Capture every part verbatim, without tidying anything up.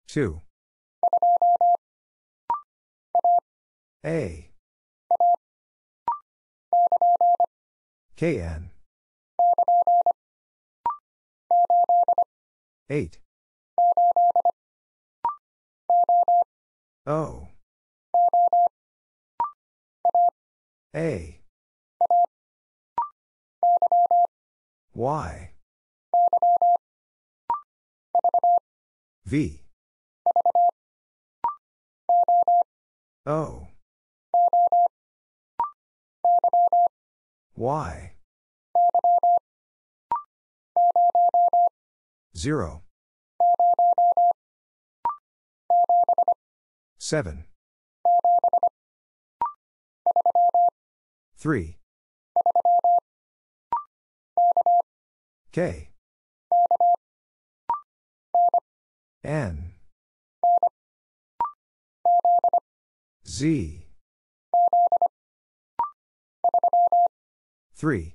two. A. K N. eight. O. A. Y. V. O. Y. zero. seven. three. K. N. Z. three.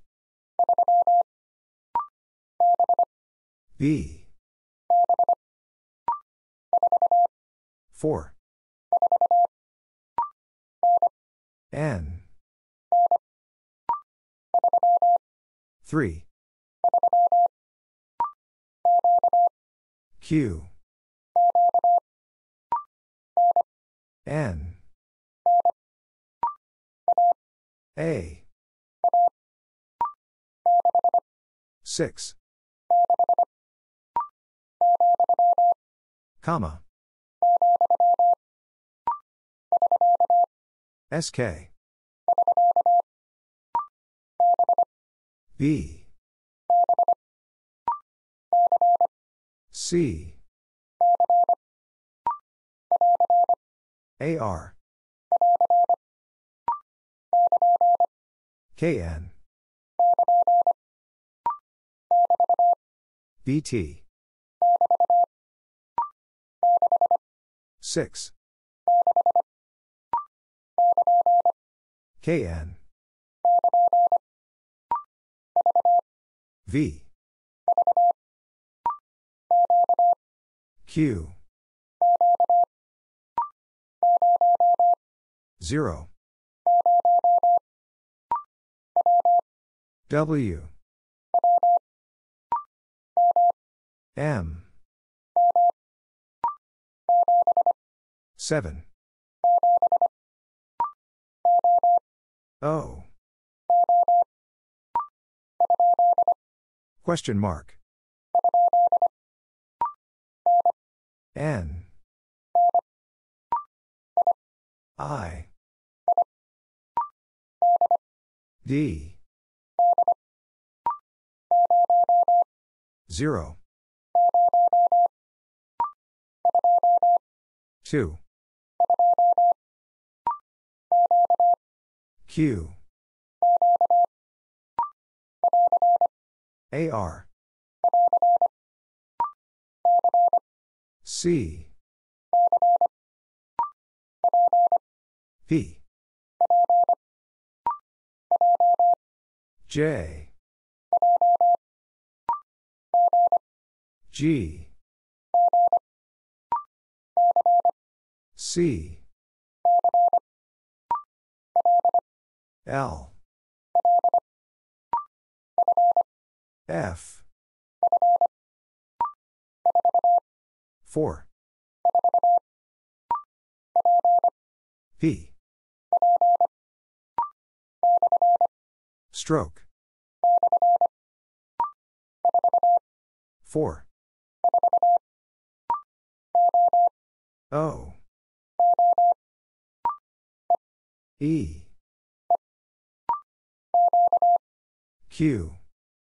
B. four. N. three. Q. N. A. six. Comma. S K. B. C. A R. K N. B T. six. K N. V. Q. zero. W. M. seven. O. Question mark. N. I. D. zero. two. Q. A R. C. P. J. G. C. L. F. four. P. Stroke. four. O. E. Q.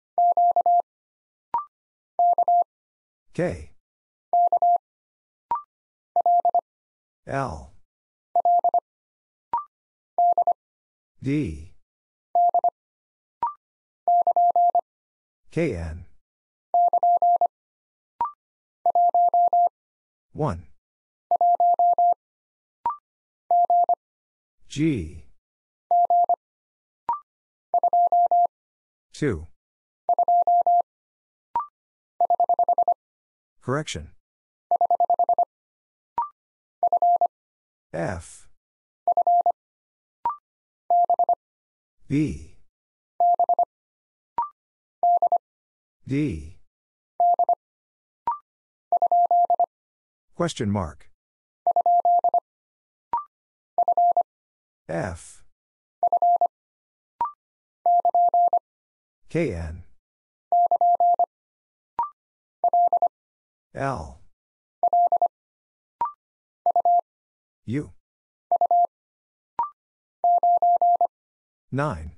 K. L. D. K N. one. G. two. Correction. F. B. D. Question mark. F. K N. L. U. nine.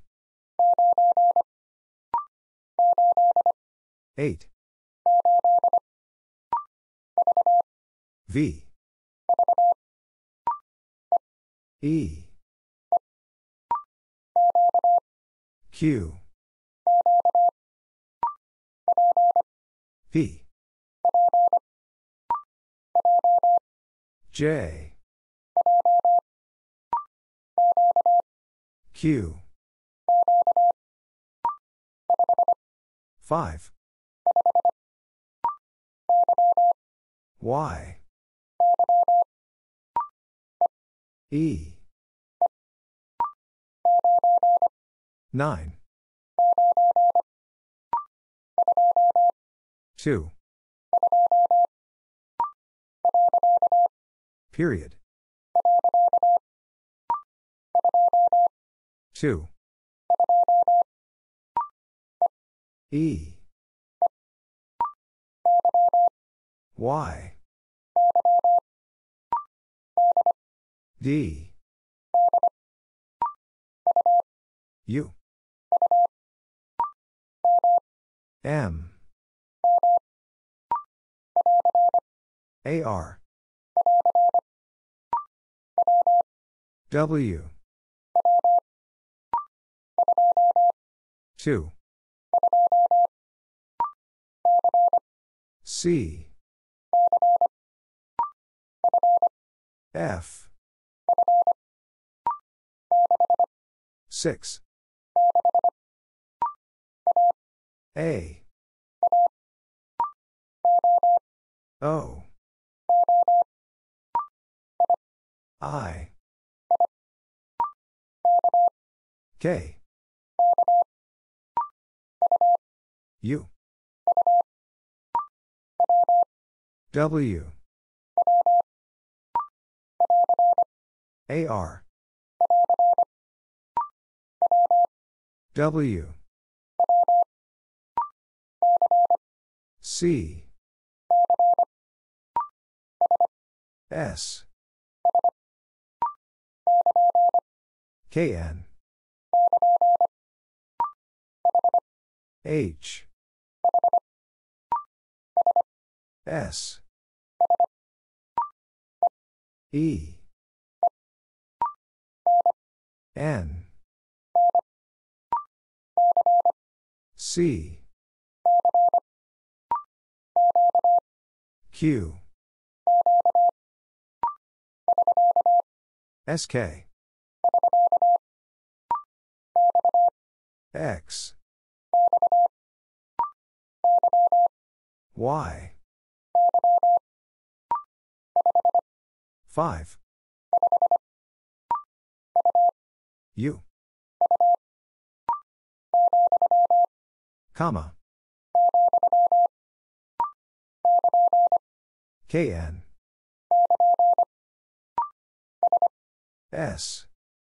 eight. V. E. Q. P. J. Q. five. Y. E. nine. two. Period. two. E. Y. D. U. M. A R. W. two. C. F. six. A. O. I. K. U. W. A R. W. C. S. K N. H. S. E. N. C. Q. S K. X. Y. five. U. Comma. K N. S.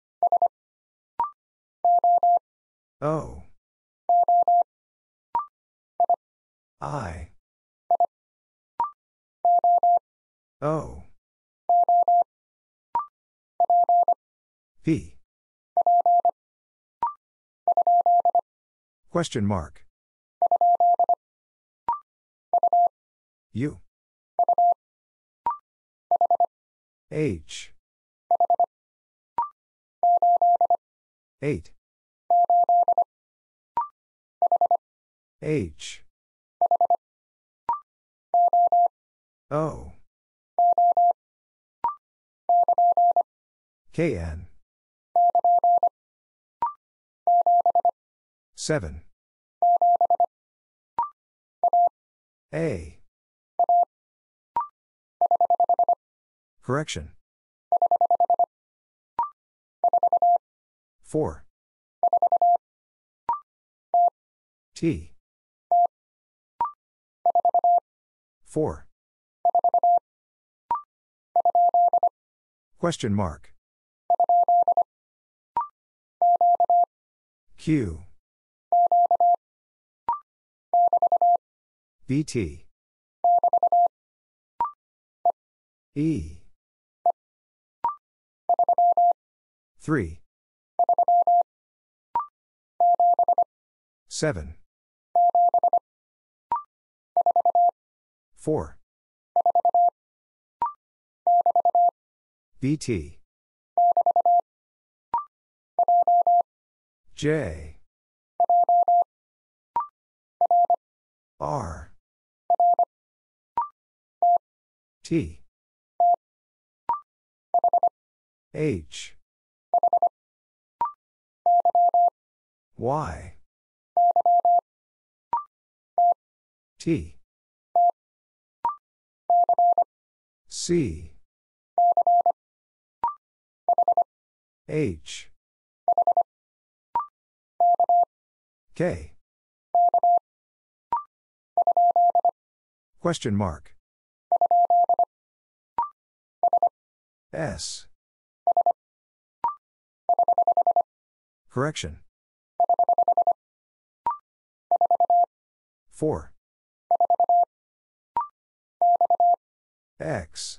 O. I. O. P. Question mark. U. H. eight. H. O. K N. seven. A. Correction. four. T. four. Question mark. Q. B T. E. three. seven. four. B T. J. R. T. H. Y. T. C. H. K. Question mark. S. Correction. four. X.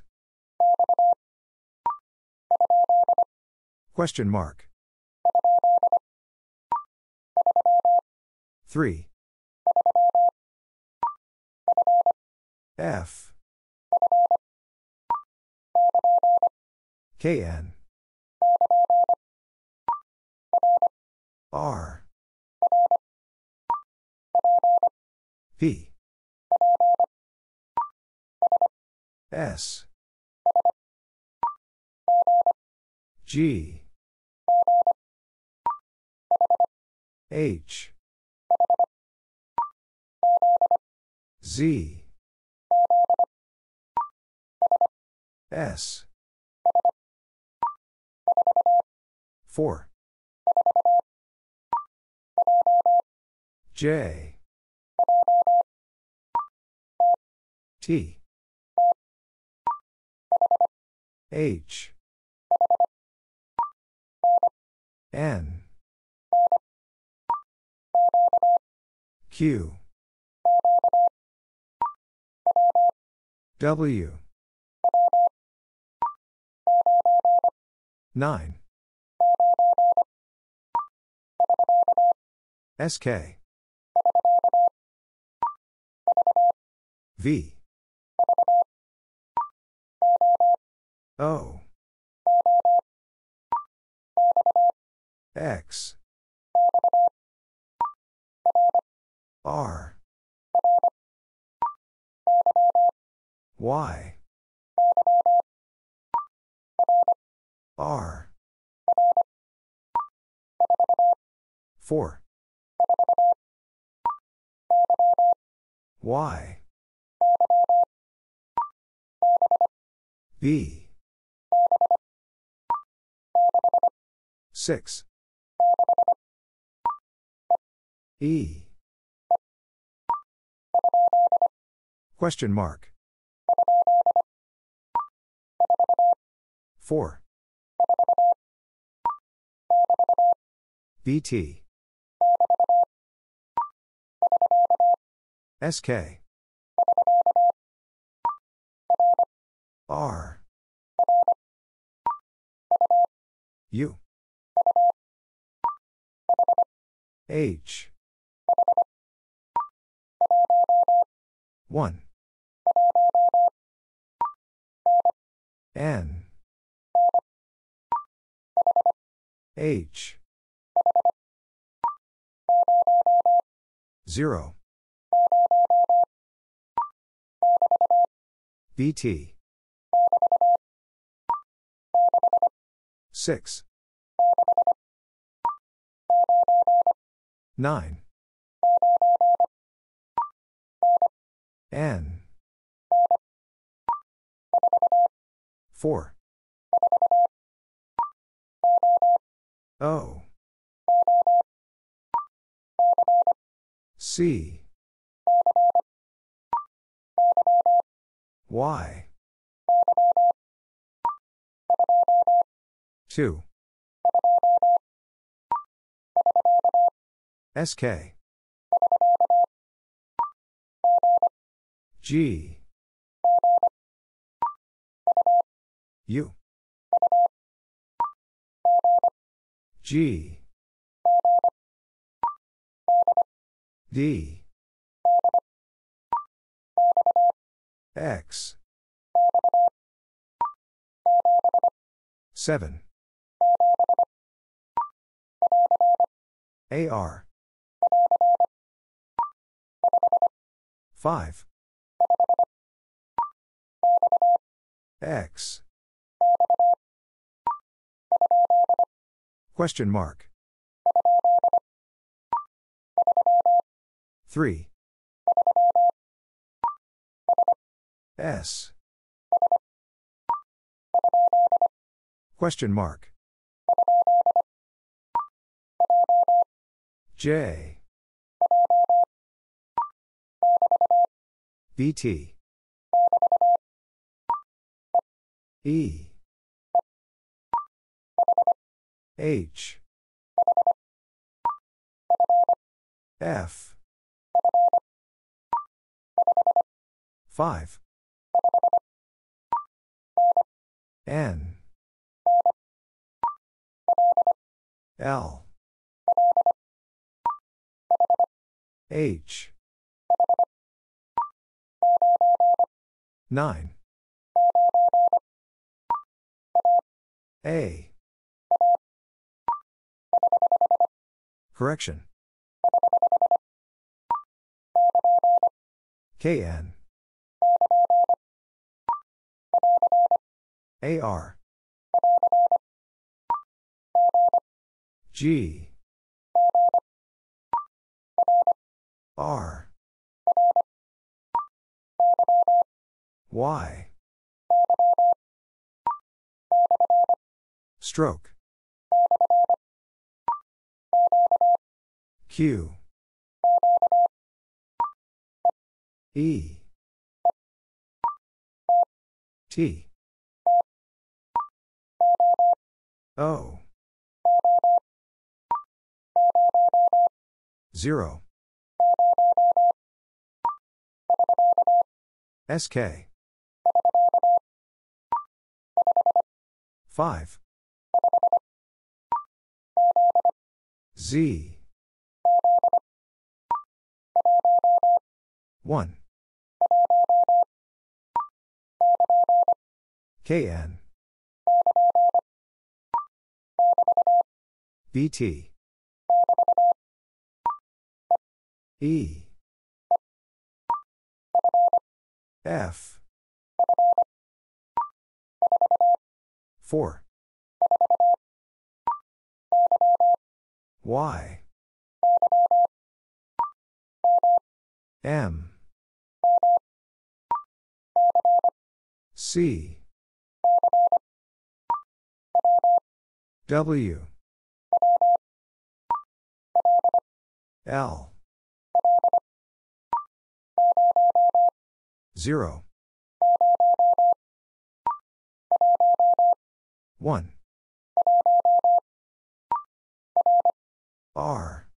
Question mark. three. F. K N. R. P. S. G. H. Z. S. four. J. T. H. N. Q. W. nine. S K. V. O. X. R. Y. R. four. Y. B. six. E. Question mark. four. B T. S K. R. U. H. one. N. H. zero. B T. six. nine. N. four. O. C. Y. two. S K. G. U. G. D. X. seven. A R. five. X. Question mark. three. S. Question mark. J. B T. E. H. F. five. N. L. H. nine. A. Correction. K N. A R. G. R. Y. Stroke. Q. E. T. O. zero. S K. five. Z. one. K N. B T. E. F. four. Y. M. C. W. L. zero. one. R.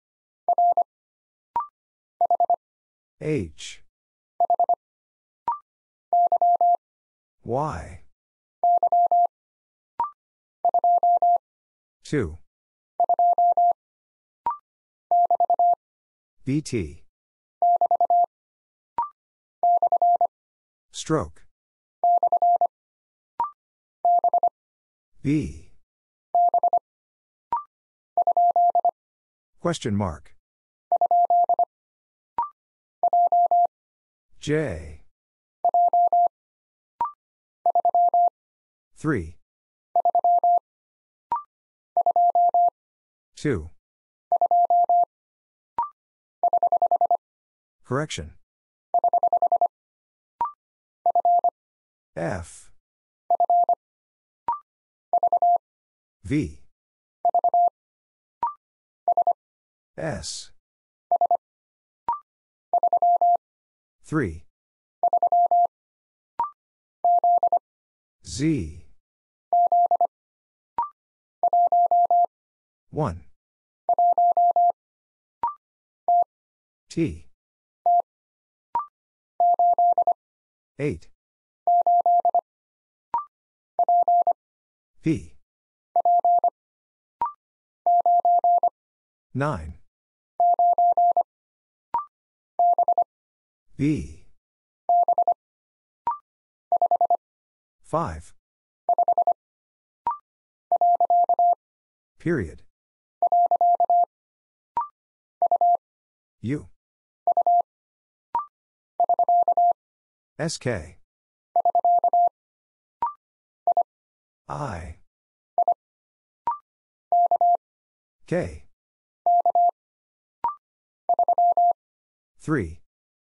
H. Y. two. B T. Stroke. B. Question mark. J. three. two. Correction. F. V. S. three. Z. one. T. eight. P. nine. B. five. Period. U. S K. I. K. three.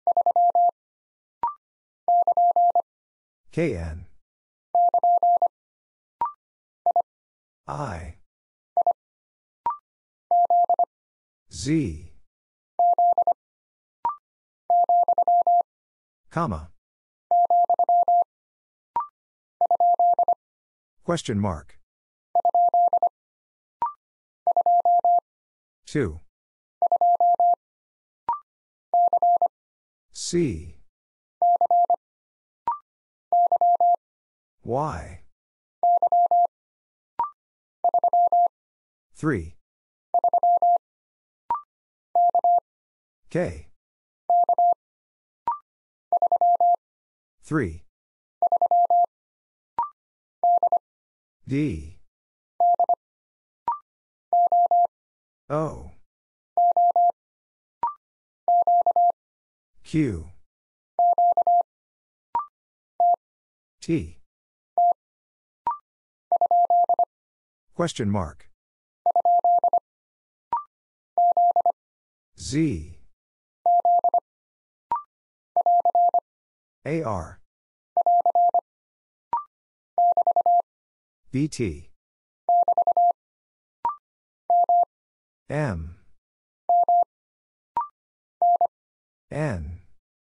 K N. I. Z. Comma. Question mark. two. C. Y. three. K. three. D. O. Q. T. Question mark. Z. A R. B T. M. N.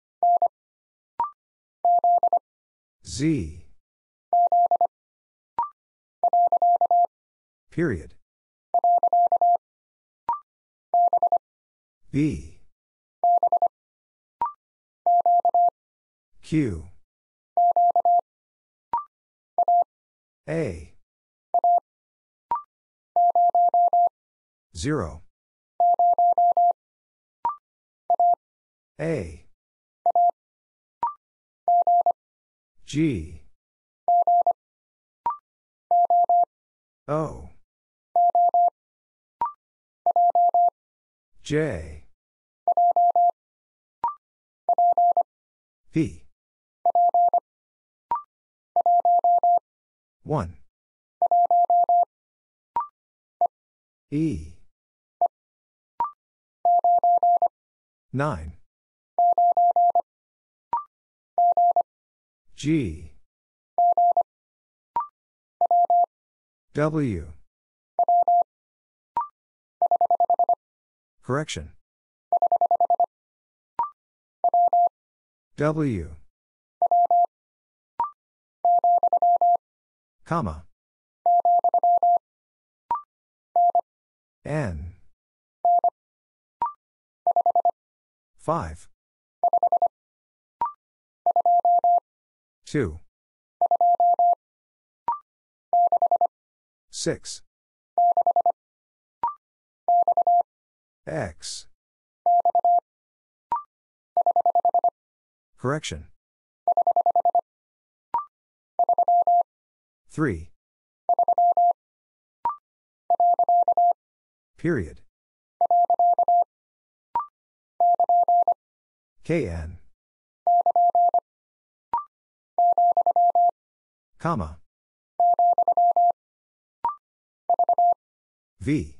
Z. Period. B. Q. A. zero. A. G. O. J. P. one. E. nine. G. W. Correction. W. Comma. N. five. two. six. X. Correction. three. Period. K N. Comma. V.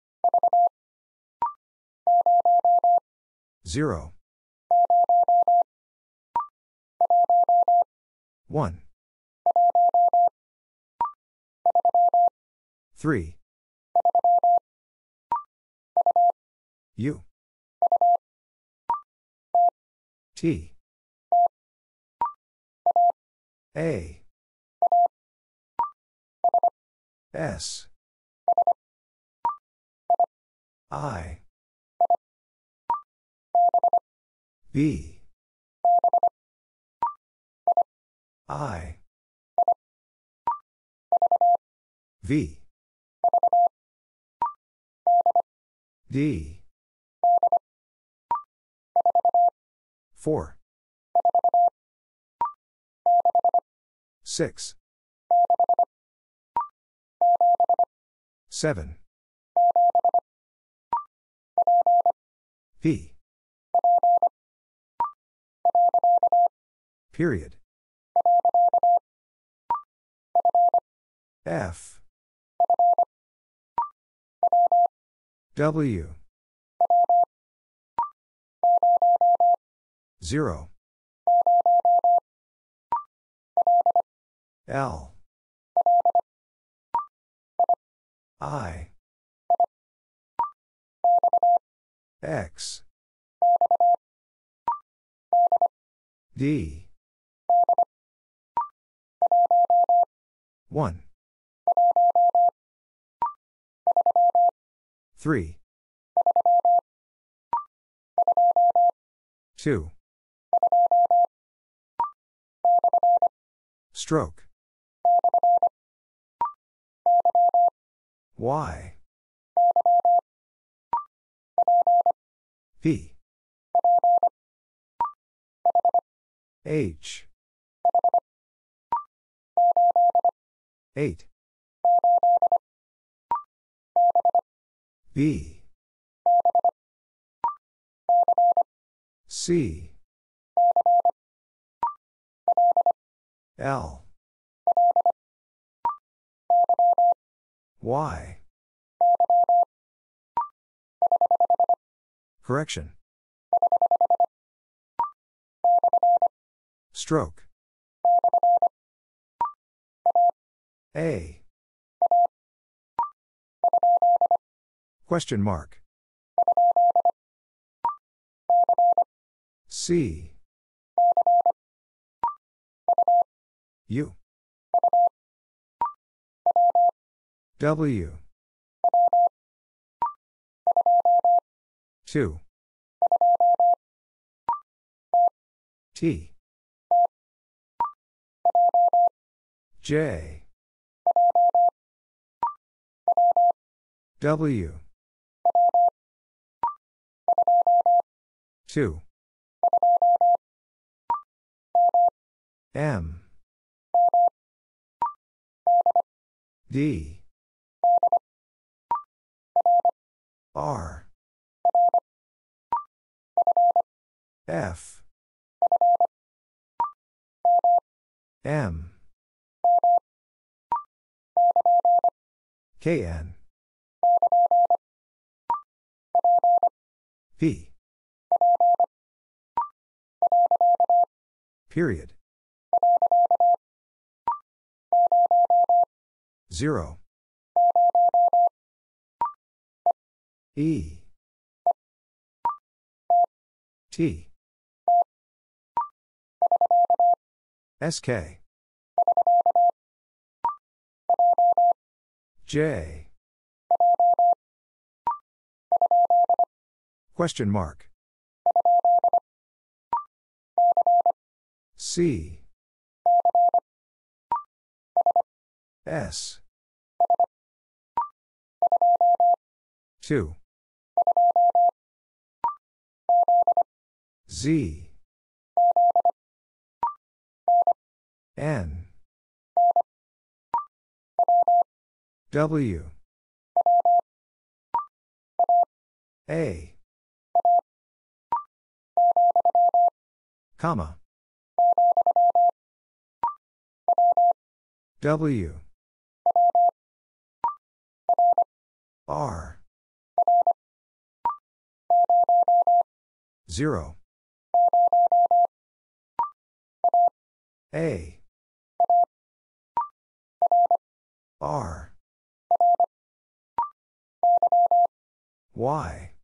zero. one. three. U. T. A. S. I. B. I. V. D. four. six. seven. P. Period. F. W. zero. L. I. X. D. one. three. two. Stroke. Y. P. H. eight. B. C. L. Y. Correction. Stroke. A. Question mark. C. U. W. two. T. J. W. two. M. D. R. F. M. K N. P. Period. zero. E. T. S K. J. Question mark. C. S. two. Z. N. W. A. Comma. W. R. zero. A. R. Y.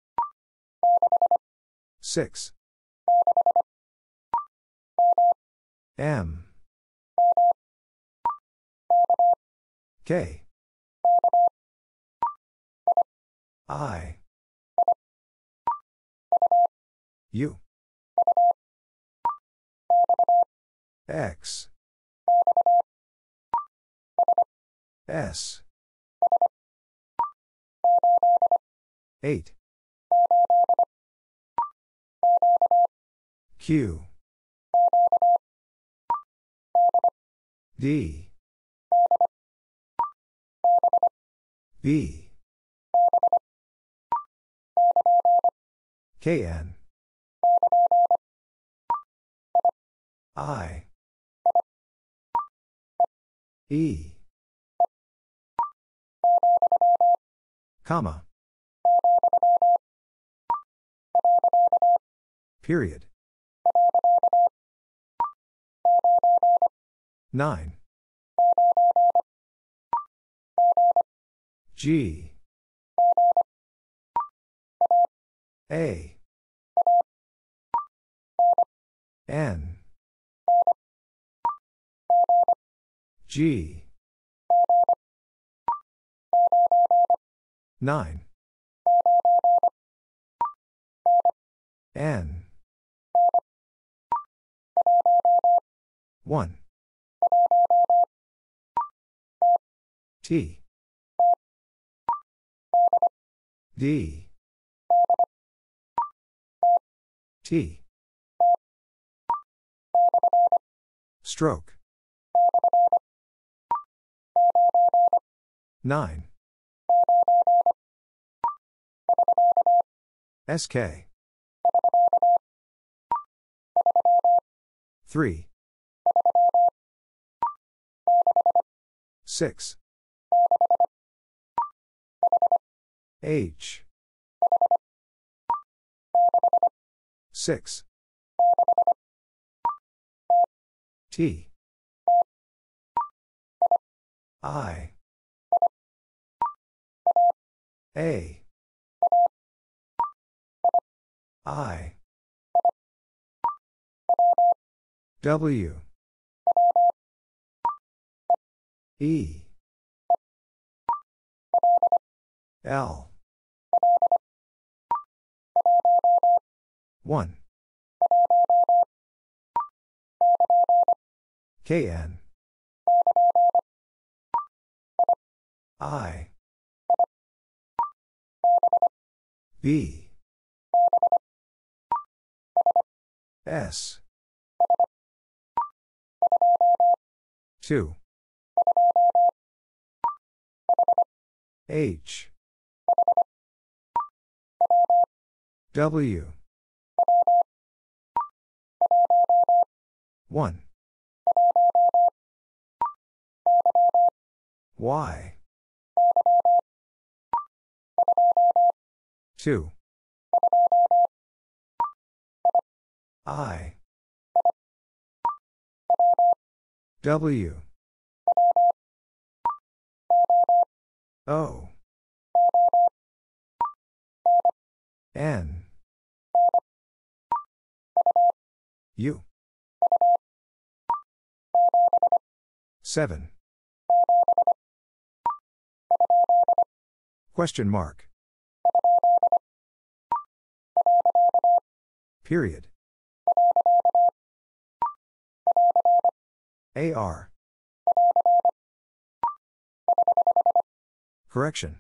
six. M. K. I. U. X. S. eight. Q. D. B. K N. I. E. Comma. Period. nine. G. A. N. G. nine. N. one. T. D. T. Stroke. nine. S K. three. six. H. six. T. I. A. I. W. E. L. one. K N. I. B. S. two. H. W. one. Y. two. I. W. O. N. U. seven. Question mark. Period. A R. Correction.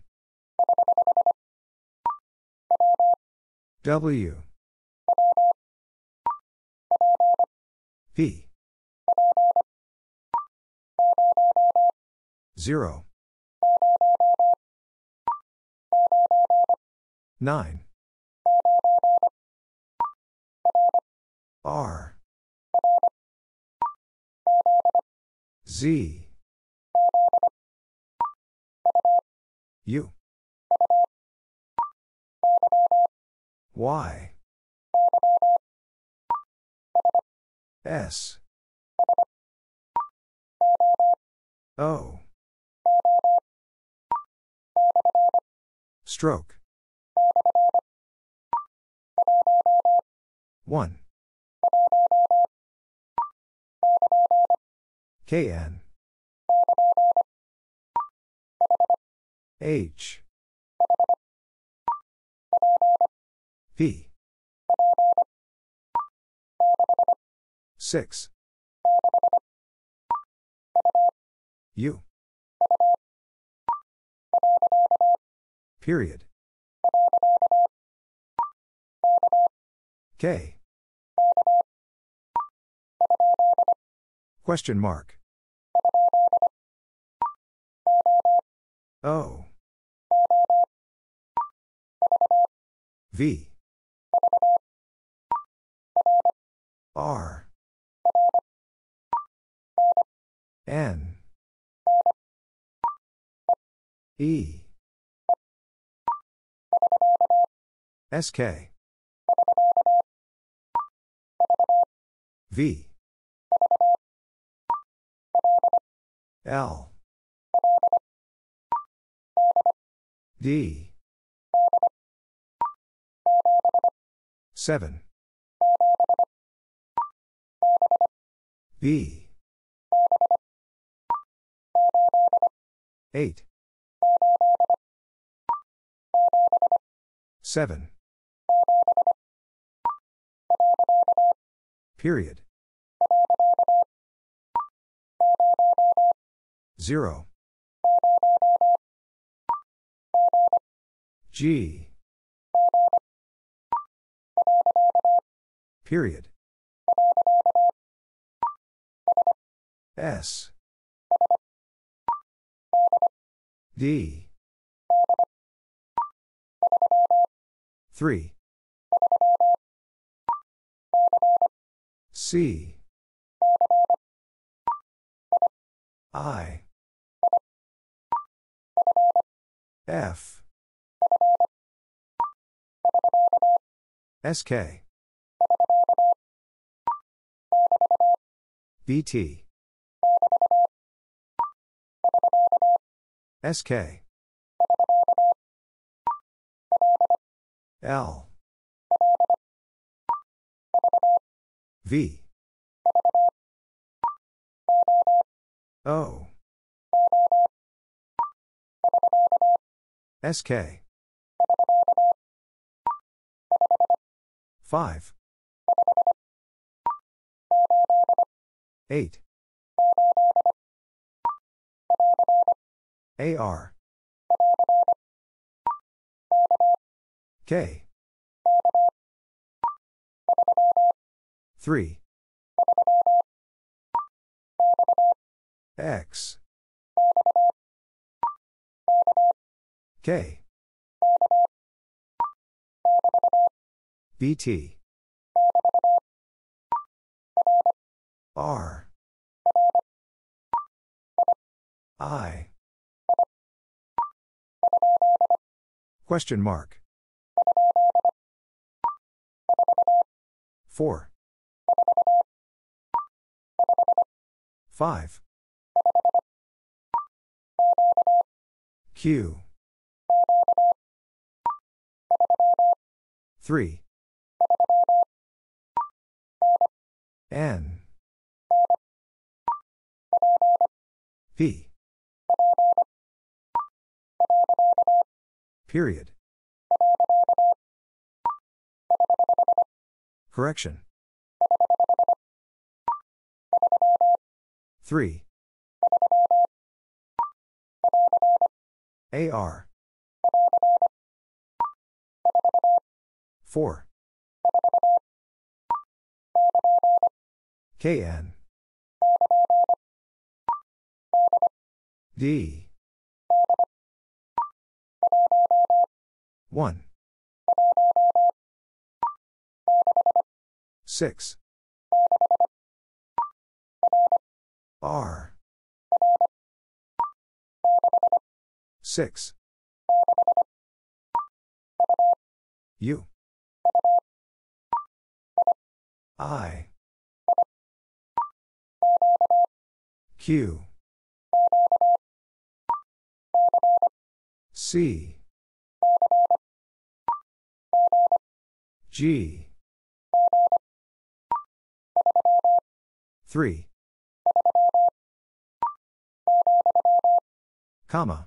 W. P. zero. nine. R. Z. U. Y. S. O. Stroke. one. K N. H. P. six. U. Period. K. Question mark. O. V. R. N. E. S K. V. L. D. seven. B. eight. seven. Period. zero. G. Period. S. D. three. C. I. F. S K. B T. S K. L. V. O. S K. five. eight. A R. K. three. X. K. B T. R. I. Question mark. four. five. Q. three. N. P. Period. Correction. three. A R. four. K N. D. one. six. R. six. U. I. Q. C. G. three. Comma.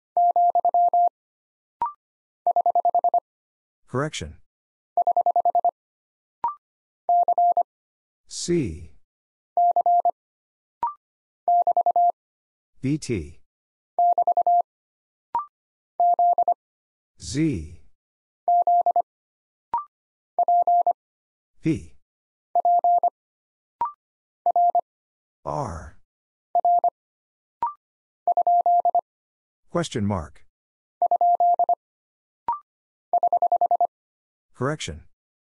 Correction. C. B T. Z. P. R. Question mark. Correction.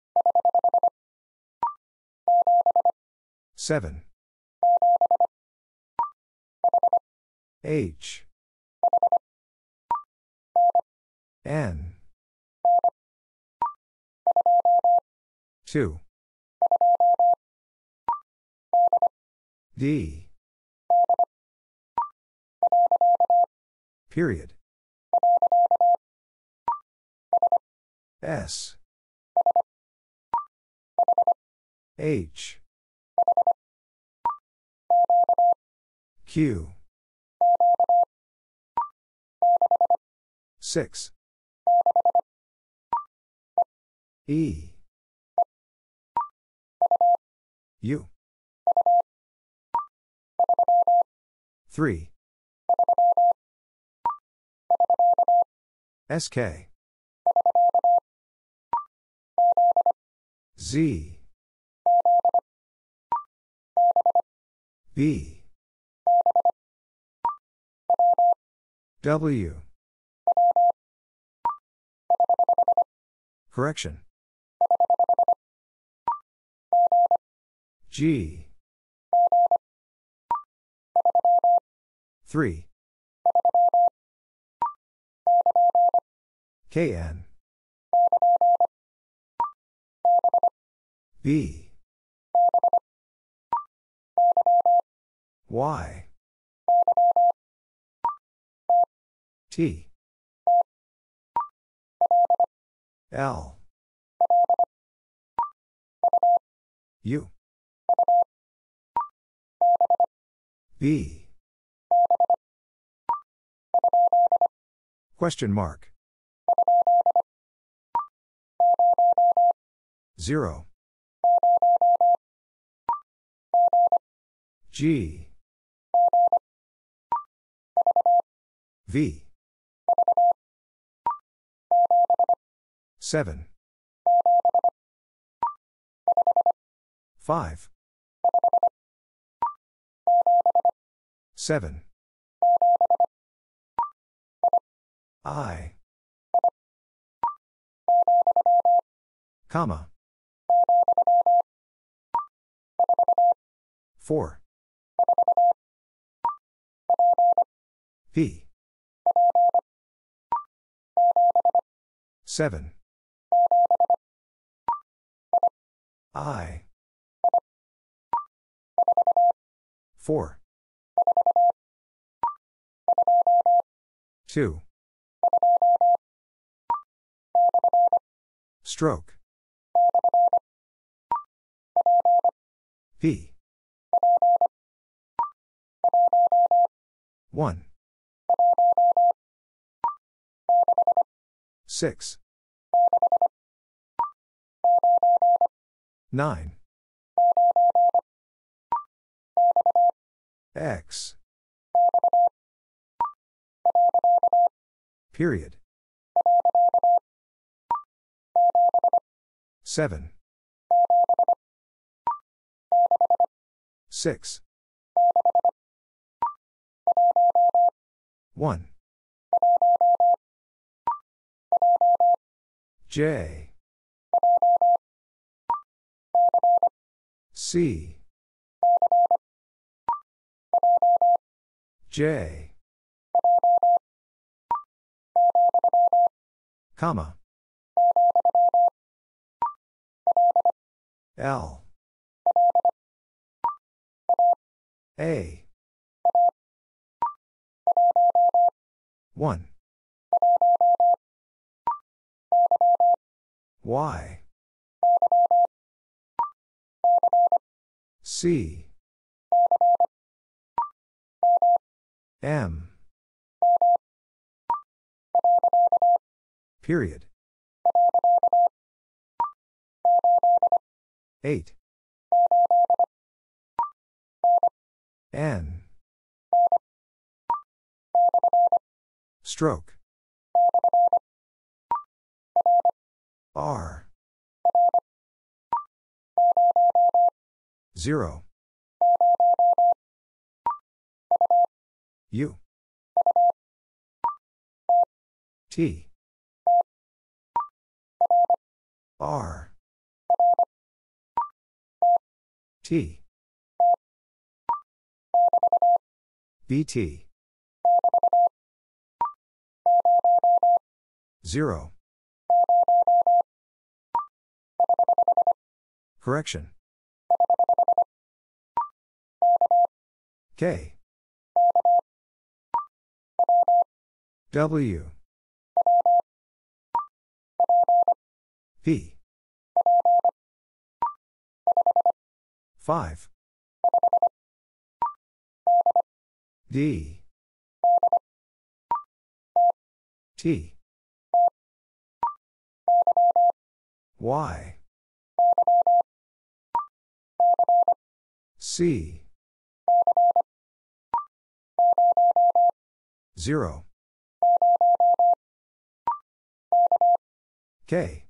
seven. H. N. two. D. Period. S. H. Q. six. E. U. three. S K. Z. B. W. Correction. G. three. K N. B. Y. T. L. U. B. Question mark. zero. G. V. seven. five. seven. I. Comma. four. P. seven. I. four. two. Stroke. P. one. six. nine. X. Period. seven. six. one. J. C. J. Comma. L. A. one. Y. C. M. Period. eight. N. Stroke. R. zero. U. T. R. T. B T. zero. Correction. K. W. P. five. D. T. Y. C. zero. K.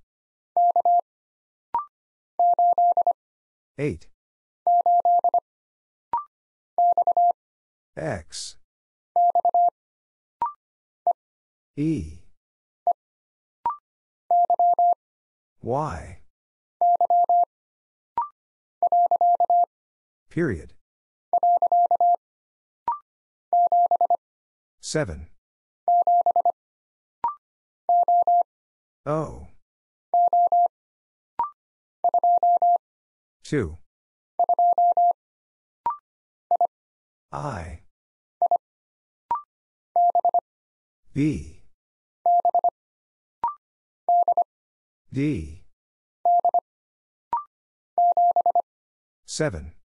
eight. X. E. Y. Period. seven. O. two. I. B. D. seven.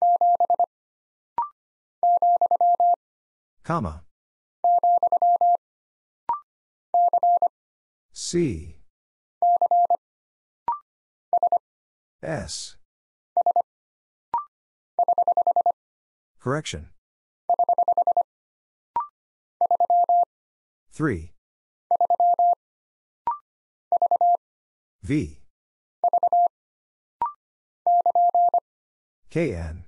Comma. C. S. Correction. three. V. K N.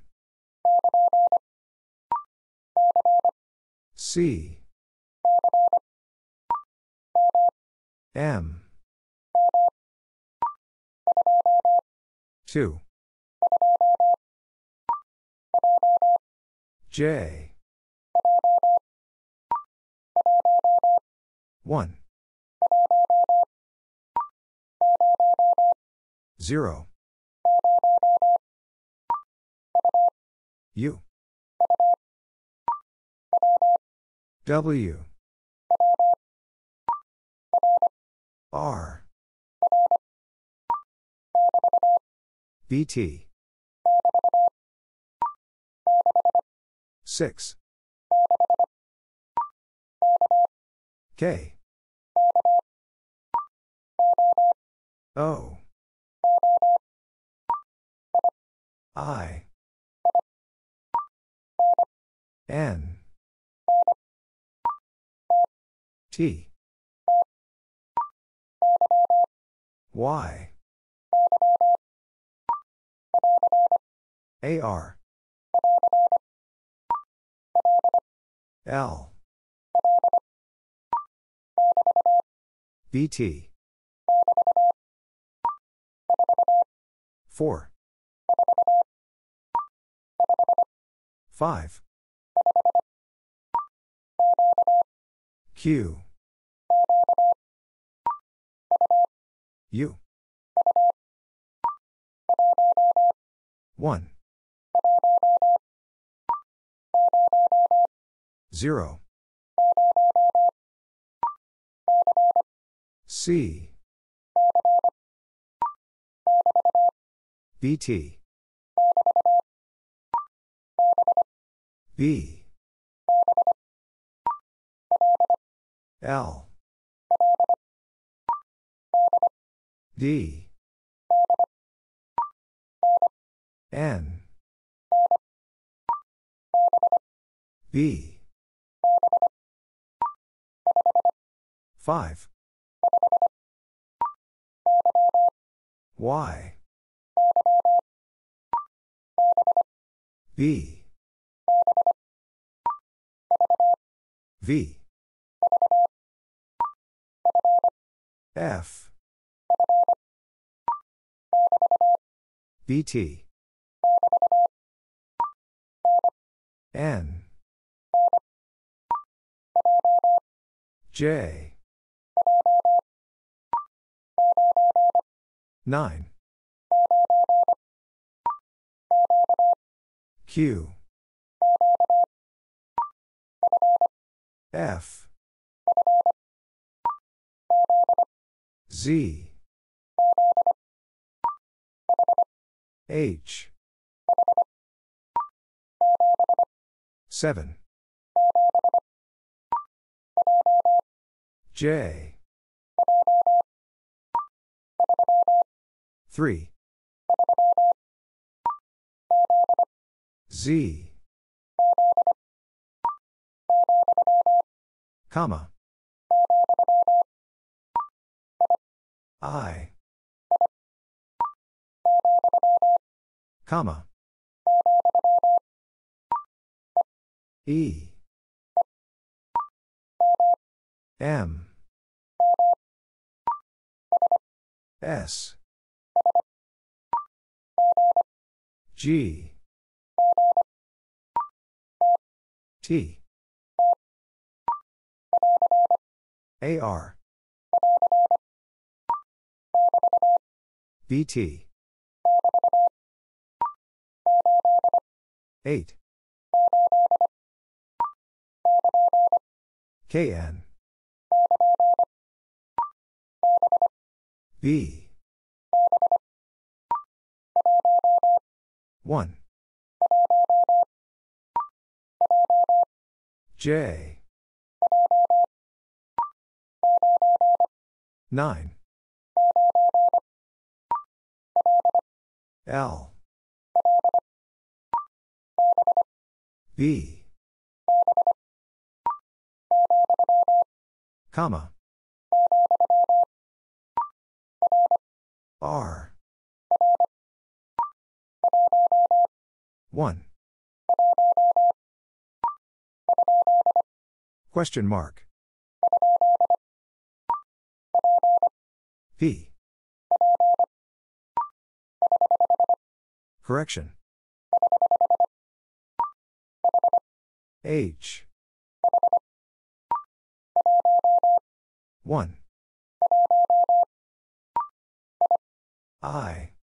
C. M. two. J. one. zero. U. W. R. B T. six. K. O. I. N. T. Y. A R. L. B T. four. five. Q. U. one. zero. C. B T. B. L. D. N. B. five. Y. B. V. F. B T. N. J. nine. Q. F. Z. H. seven. J. three. Z. Comma. I. Comma. E. M. S. G. T. A R. B T. eight. K N. B. one. J. nine. L. B. Comma. R. one. Question mark. P. Correction. H. one. I.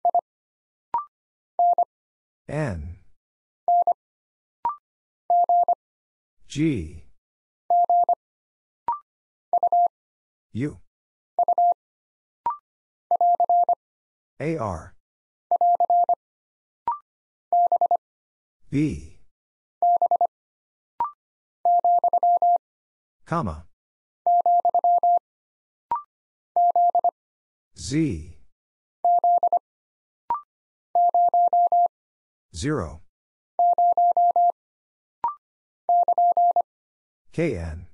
N. G. U. A R. B. Comma. Z. zero. K N.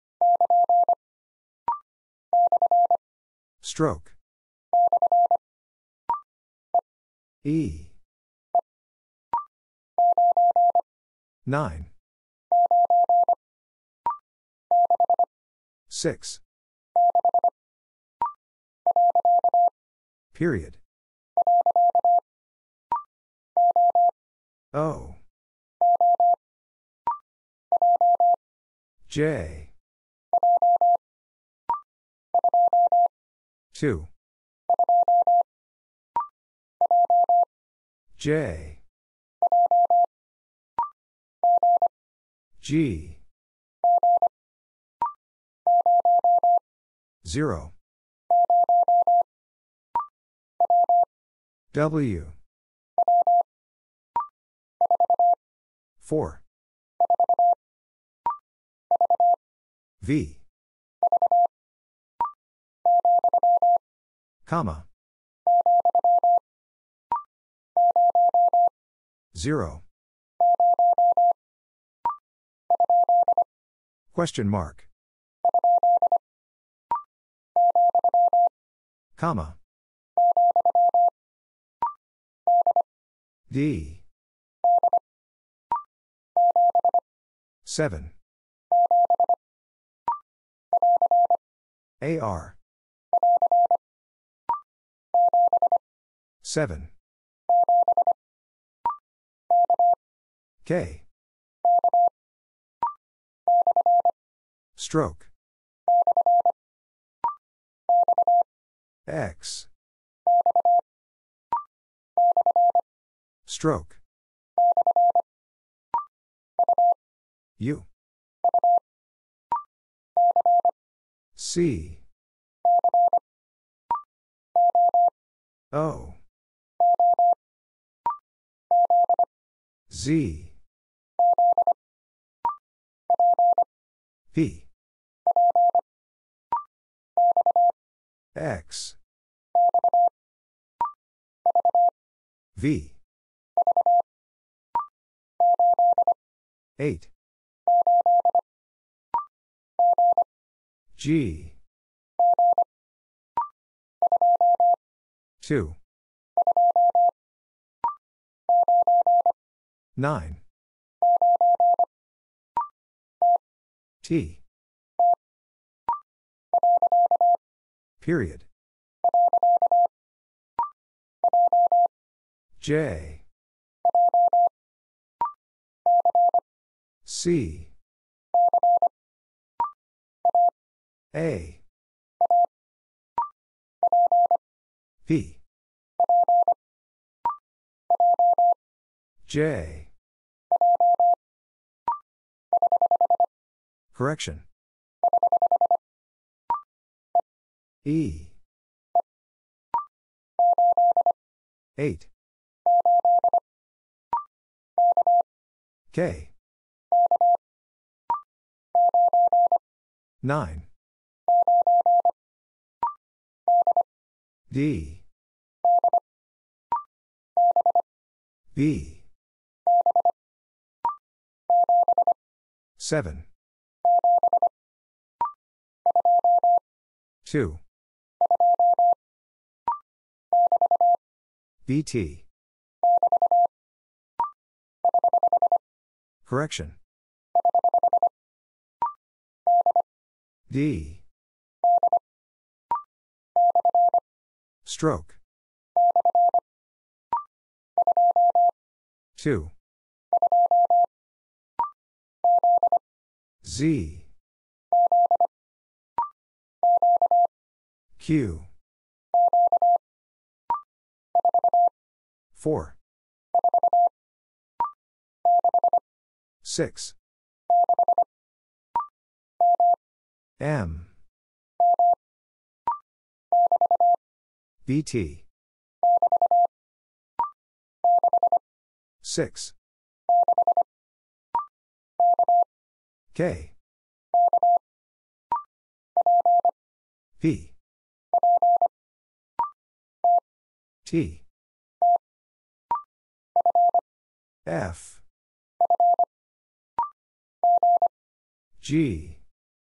Stroke. E. nine. six. Period. O. J. two. J. G. zero. W. four. V. Comma. Zero. Question mark. Comma. D. Seven. A R. Seven. K. Stroke. X. Stroke. U. C. O. Z. P. X. V. eight. G. two. nine. T. Period. J. C. A. P. J. Correction. E. eight. K. nine. D. B. seven. two. B T. Correction. D. Stroke. two. Z. Q. four. six. M. B T. six. K. P. T. F. G.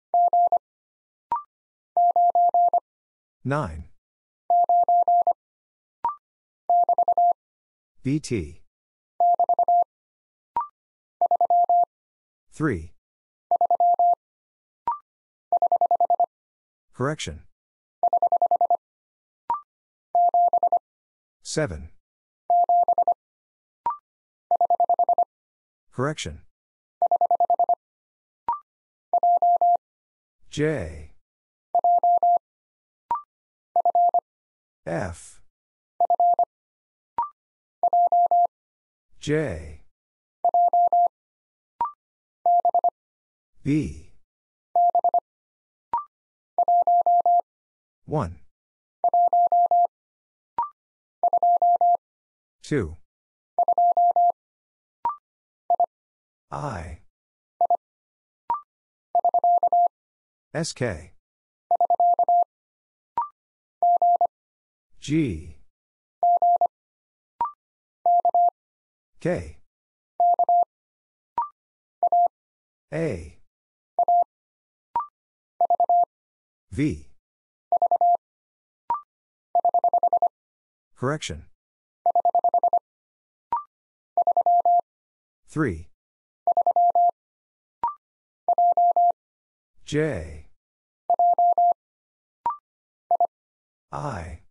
nine. B T. three. Correction. seven. Correction. J. F. J. B. one. two. I. S K. G. K. A. V. Correction. three. J. I.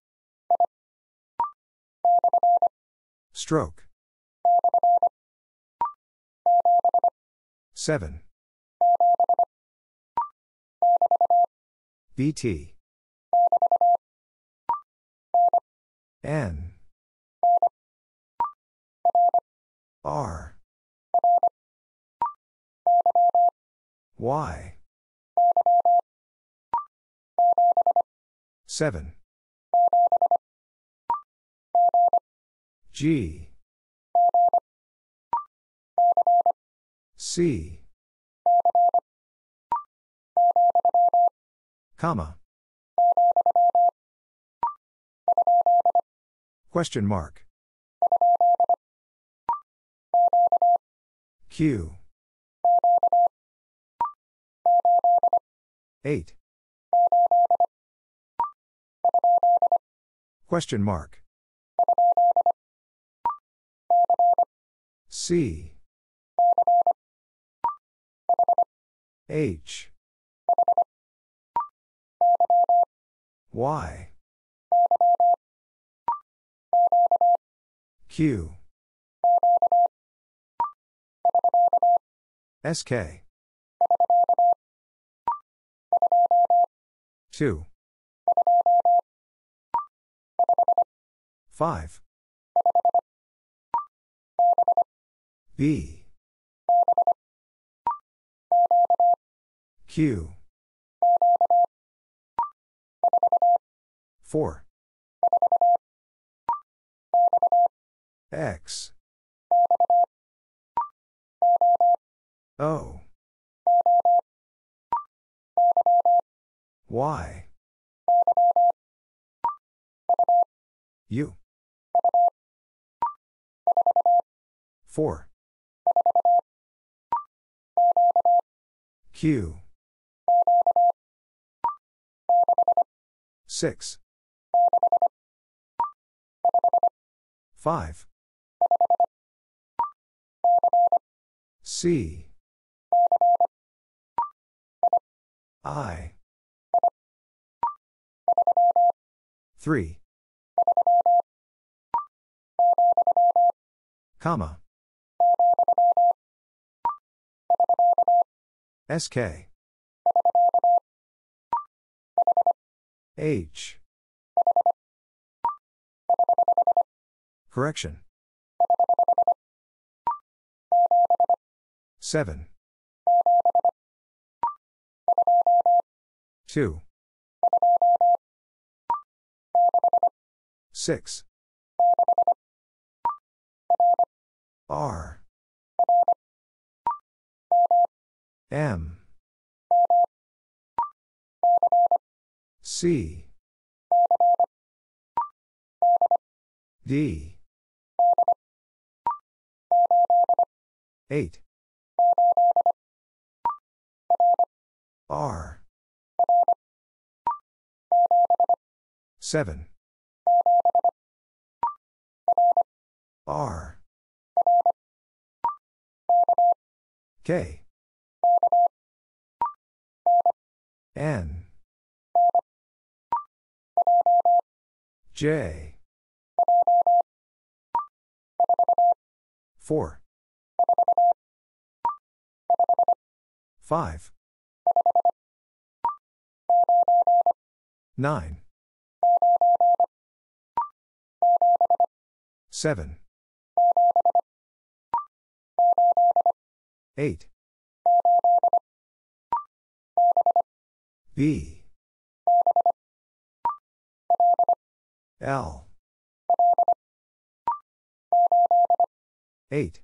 Stroke. seven. B T. N. R. Y. seven. G. C. Comma. Question mark. Q. eight. Question mark. C. H. Y. Q. S K. two. five. B. Q. four. X. O. Y. U. four. Q. six. five. C. I. three. Comma. S K. H. Correction. seven. two. six. R. M. C. D. eight. R. seven. R. K. N. J. four. five. nine. seven. eight. B. L. eight.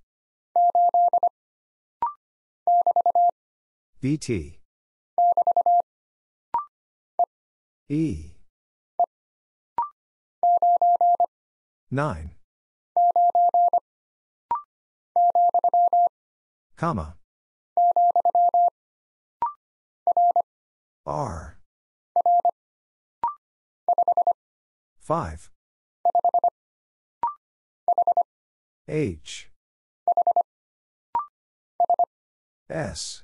B T. E. nine. Comma. R. five. H. S.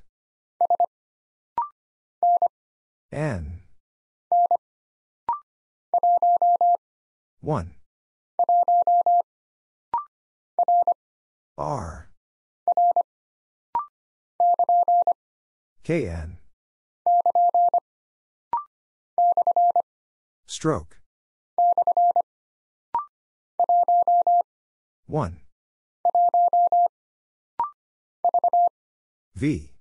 N. one. R. K N. Stroke. one. V.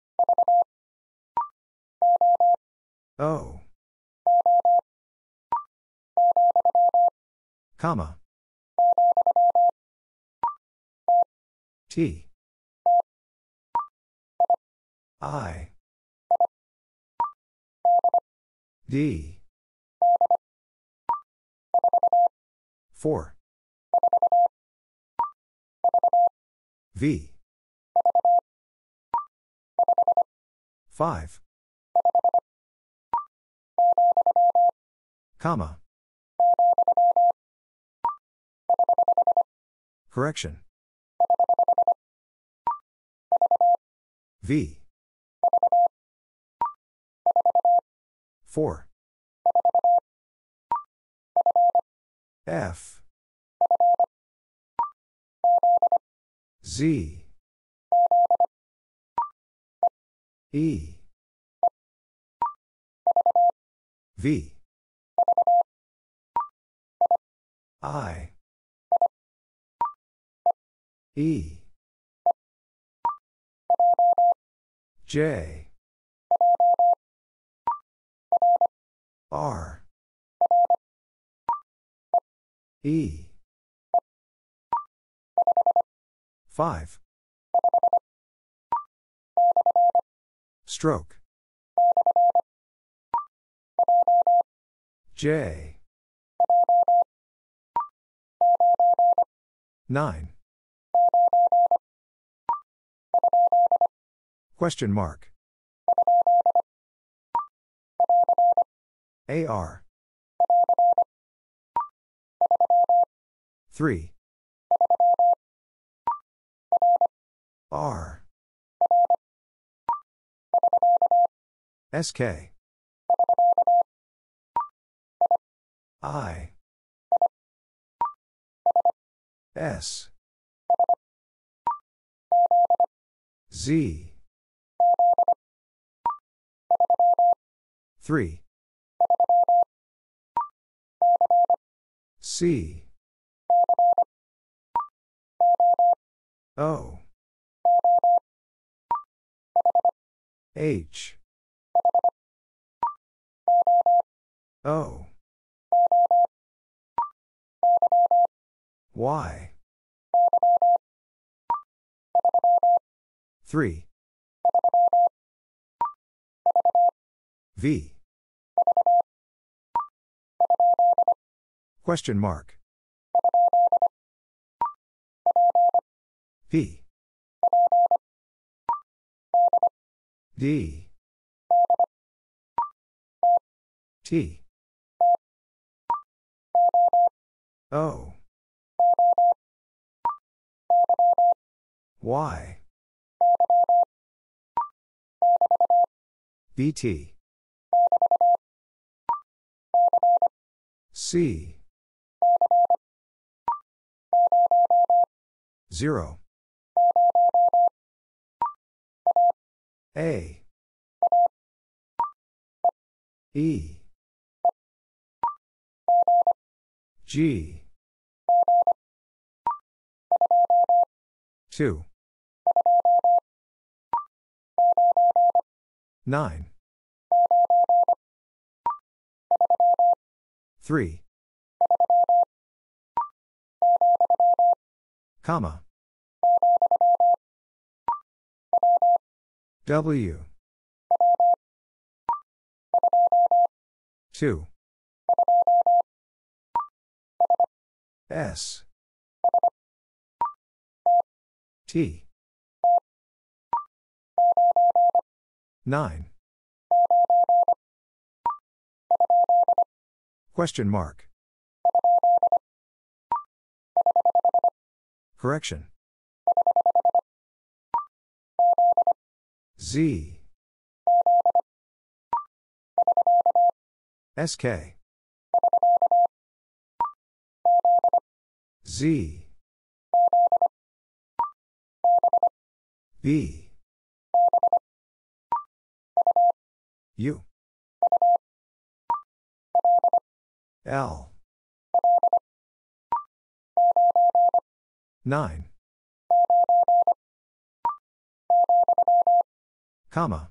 O. Comma. T. I. D. four. V. five. Comma. Correction. V. four. F. Z. E. V. I. E. J. R. E. five. Stroke. J. nine. Question mark. A R. three. R. S K. I. S. Z. three. C. O. H. O. Y. three. V. Question mark. P. D. T. O. Y. B T. C. zero. A. E. G. two. nine. three. Comma. W. two. S. T. nine. Question mark. Correction. Z. S K. Z. B. U. L. nine. Comma.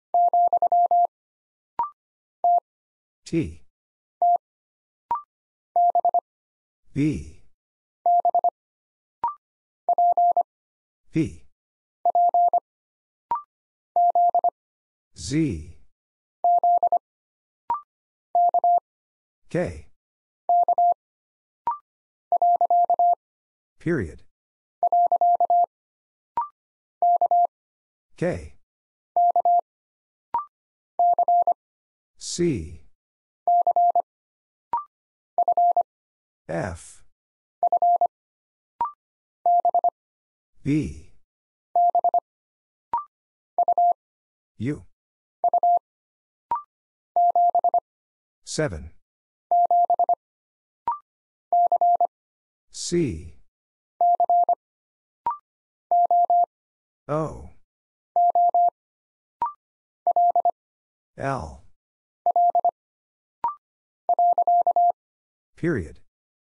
T. B. P. Z. K. Period. K. C. F. B. U. seven. C. O. L. Period.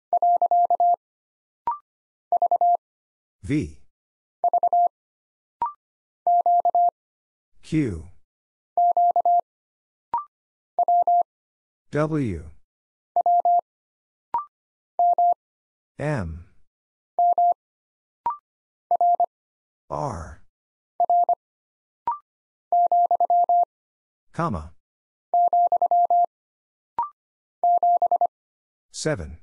V. Q. W. M. R. Comma. seven.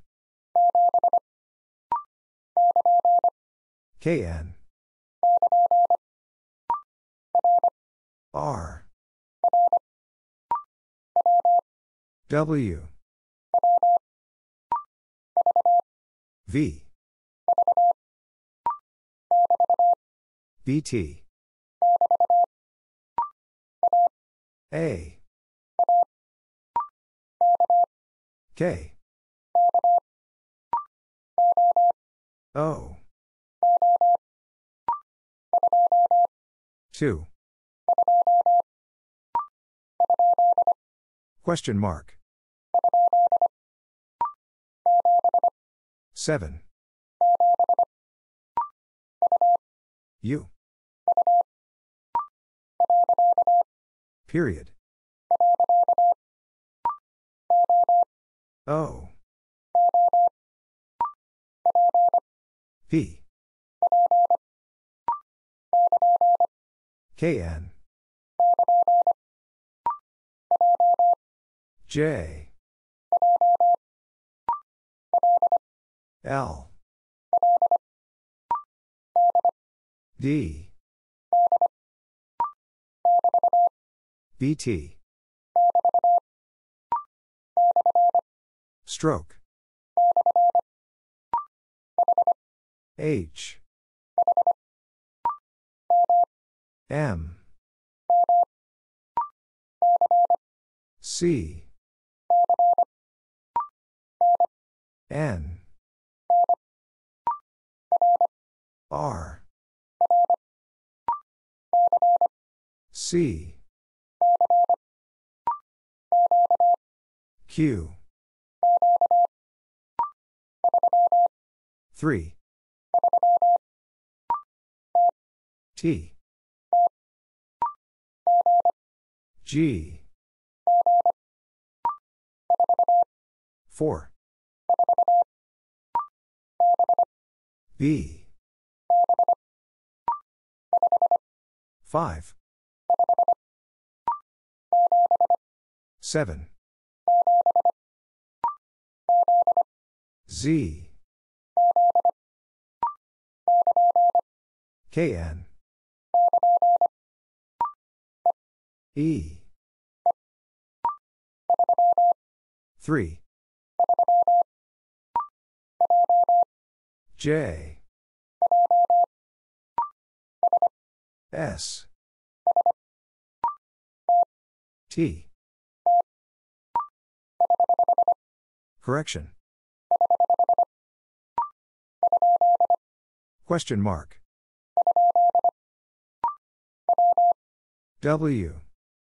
K N. R. W. V. B T. A. K. O. two. Question mark. seven. U. Period. O. P. K N. J. L. D. B T. Stroke. H. M. C. N. R. C. Q. three. T. G. four. B. five. seven. Z. K N. E. three. J. S. T. Correction. Question mark. W.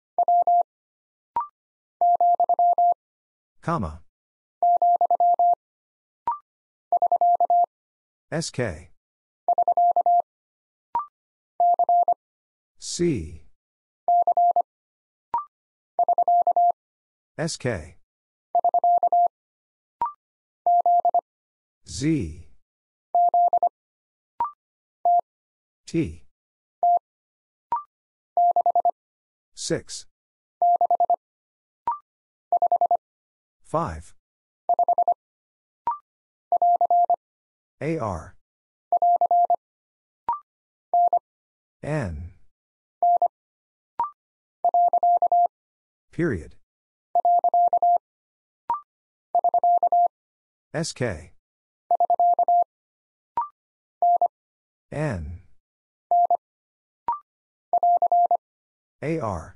Comma. S K. C. S K. Z. T. six. five. A R. N. Period. S K. N. A R.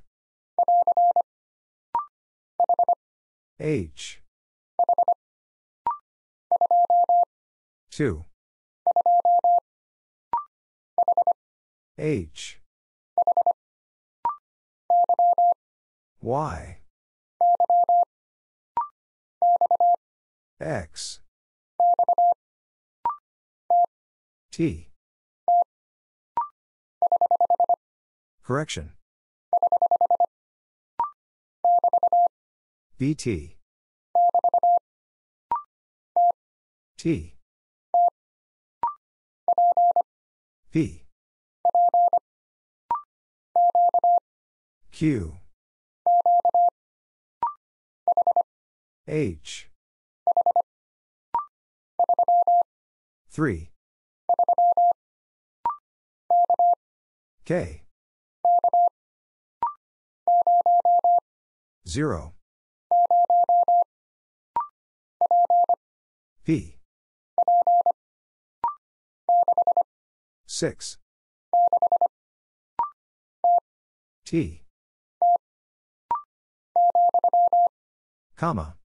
H. two. H. Y. X. T. Correction. B T. T. P. Q. H. three. K. zero. P. six. T. Comma.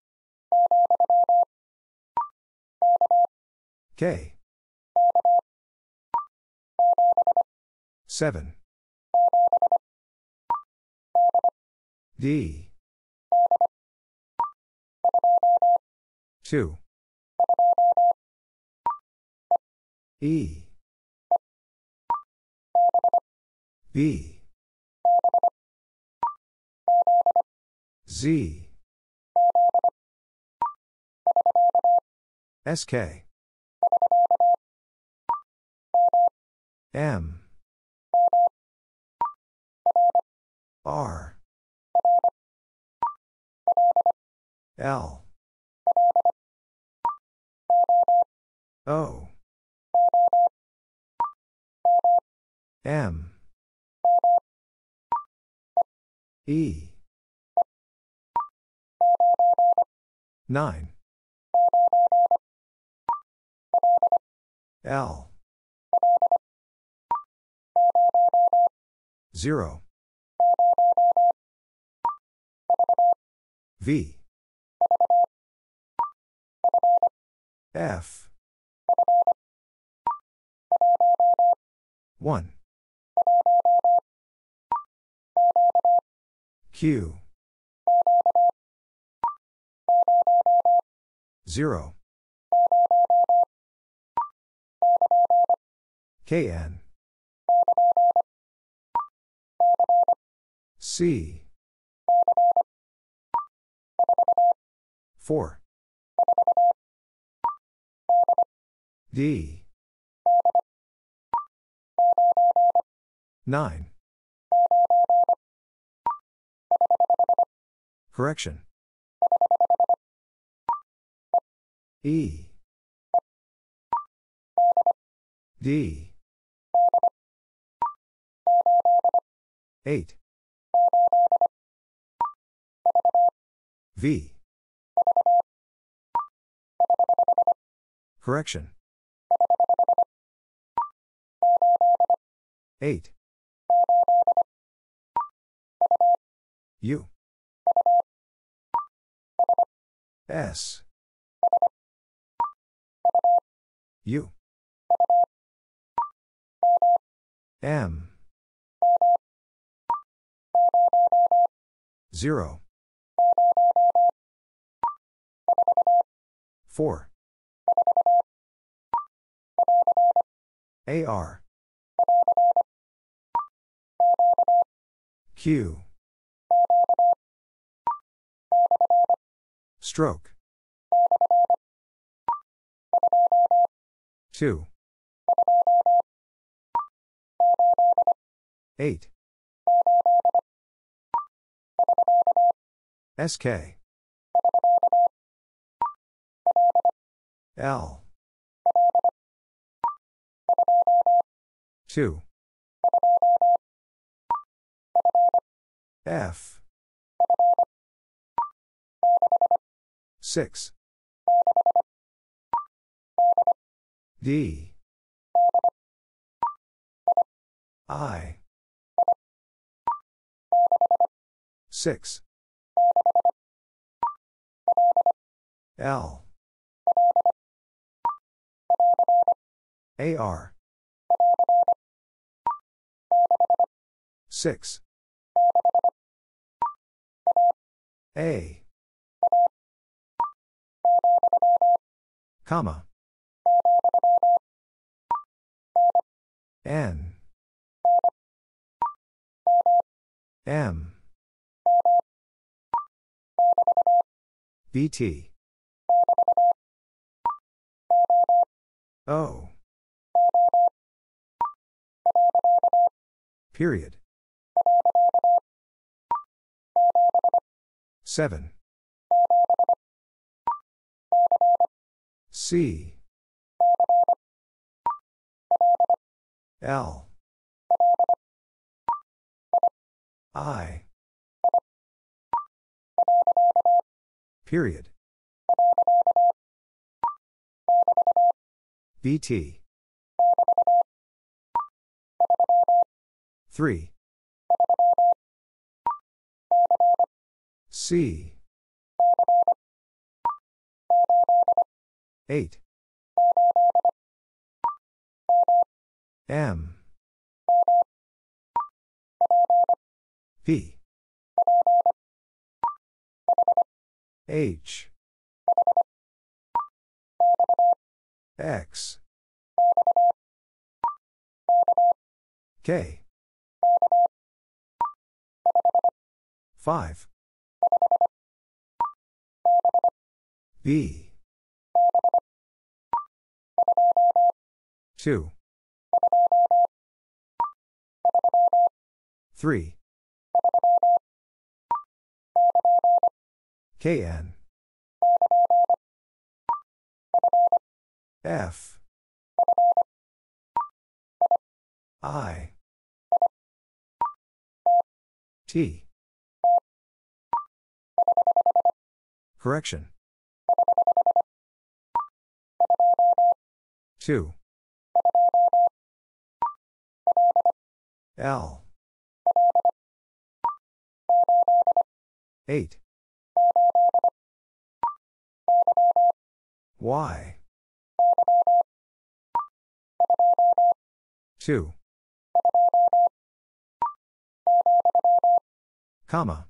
K. seven. D. two. E. B. Z. S K. M. R. L. O. M. E. nine. L. zero. V. F. one. Q. zero. K N. C. four. D. nine. Correction. E. D. eight. V. Correction. eight. U. S. U. M. zero. four. A R. Q. Stroke. two. eight. S K. L. two. F. six. D. I. six. L. A R. six. A. Comma. N. M. B T. O. Period. seven. C. L. I. Period. B T. three. C. eight. M. P. H. X. K. five. B. two. three. K N. F. I. T. Correction. two. L. eight. Y. two. Comma.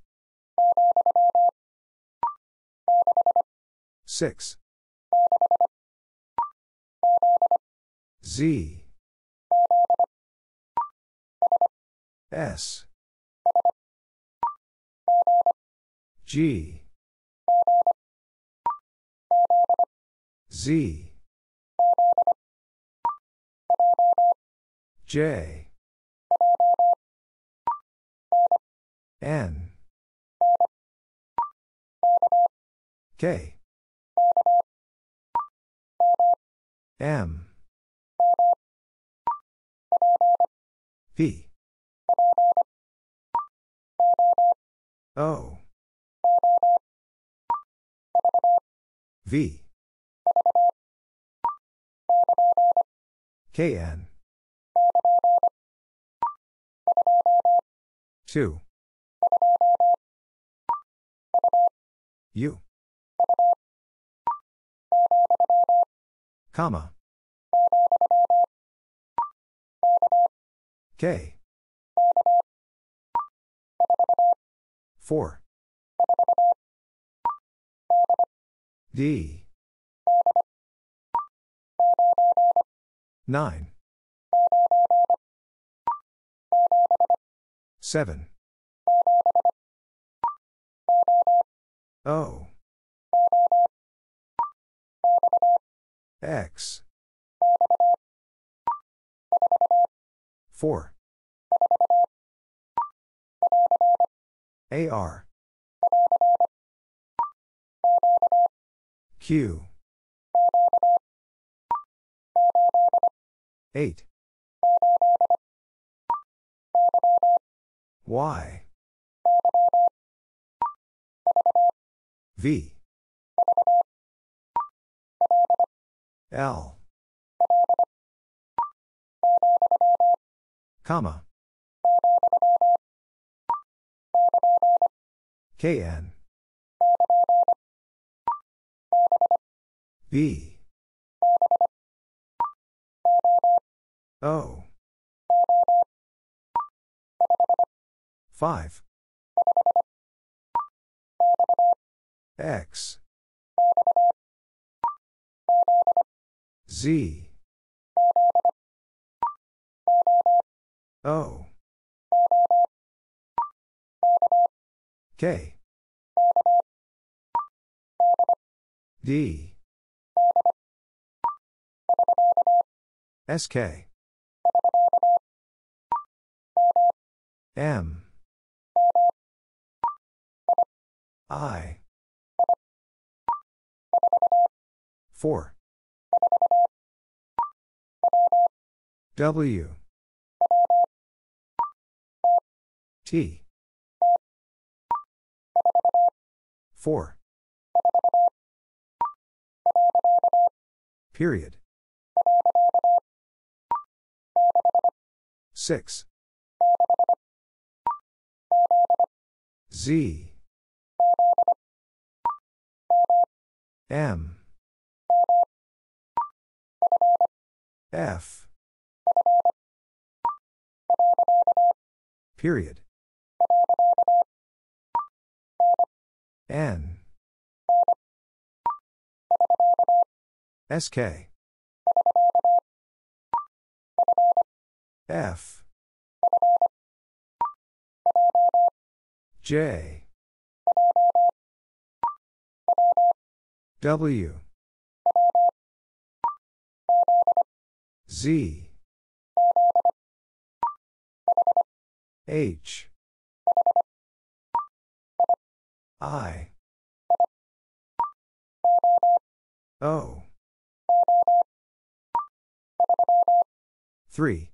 six. Z. S. G. Z. J. N. K. M. P. O. V. K N. two. U. Comma. K. four. D. nine. seven. O. X. four. A R. Q. eight. Y. V. L. Comma. K N. B. O. five. X. Z. O. K. D. S K. M. I. four. W. T. four. Period. six. Z. M. F. Period. N. S K. F. J. W. Z. H. I. O. three.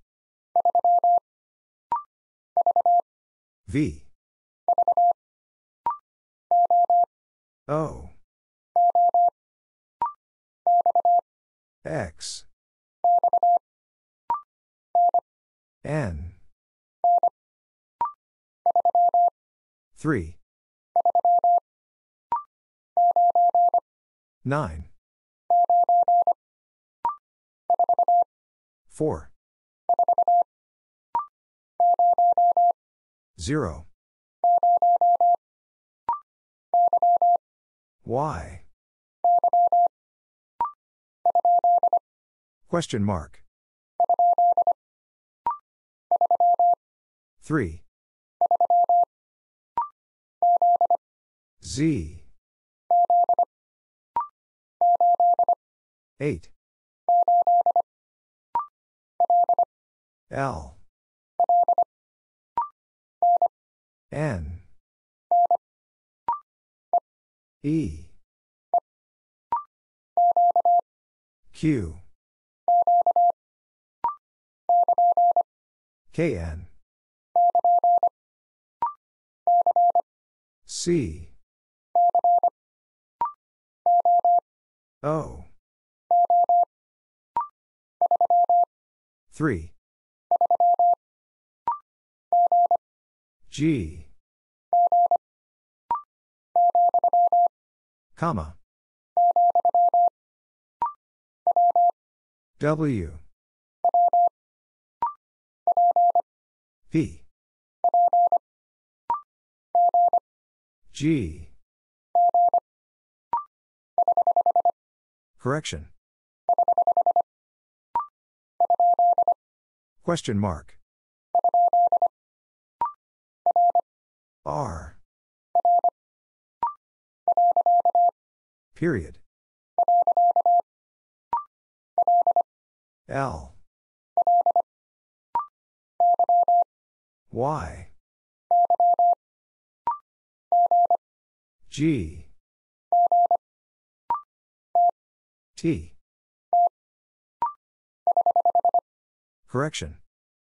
V. O. X. N. three. nine. four. zero. Y. Question mark. three. Z. eight. L. N. E. Q. K N. C. O. three. G. Comma. W. P. G. Correction. Question mark. R. Period. L. Y. G. T. Correction.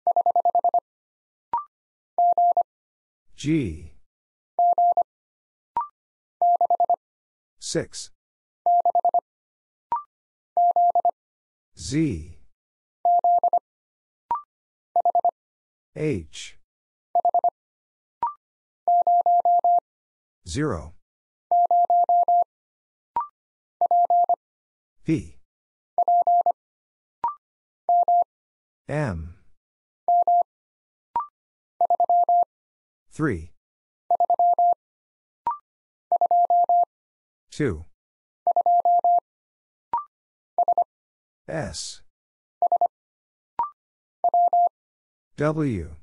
G. six. Z. H. zero. P. M. three. two. S. W.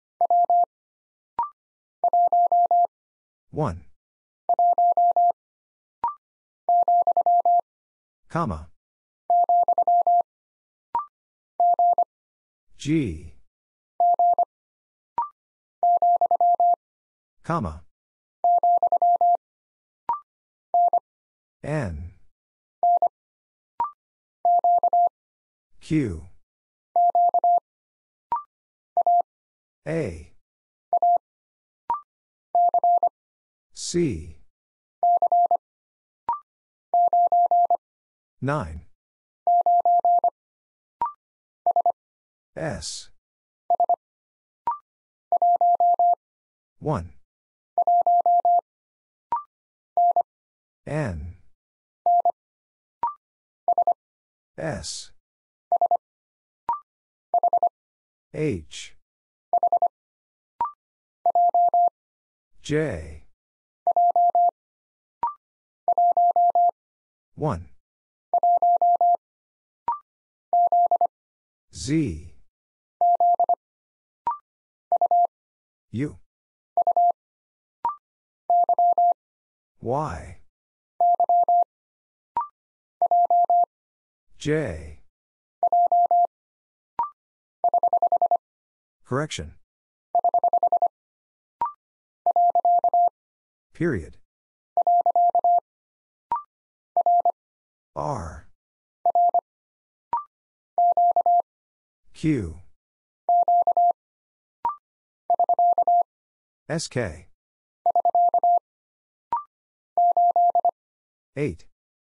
one. Comma. G. Comma. N. Q. A. C. nine. S. one. N. S. H. J. one. Z. U. Y. J. Correction. Period. R. Q. S K. eight.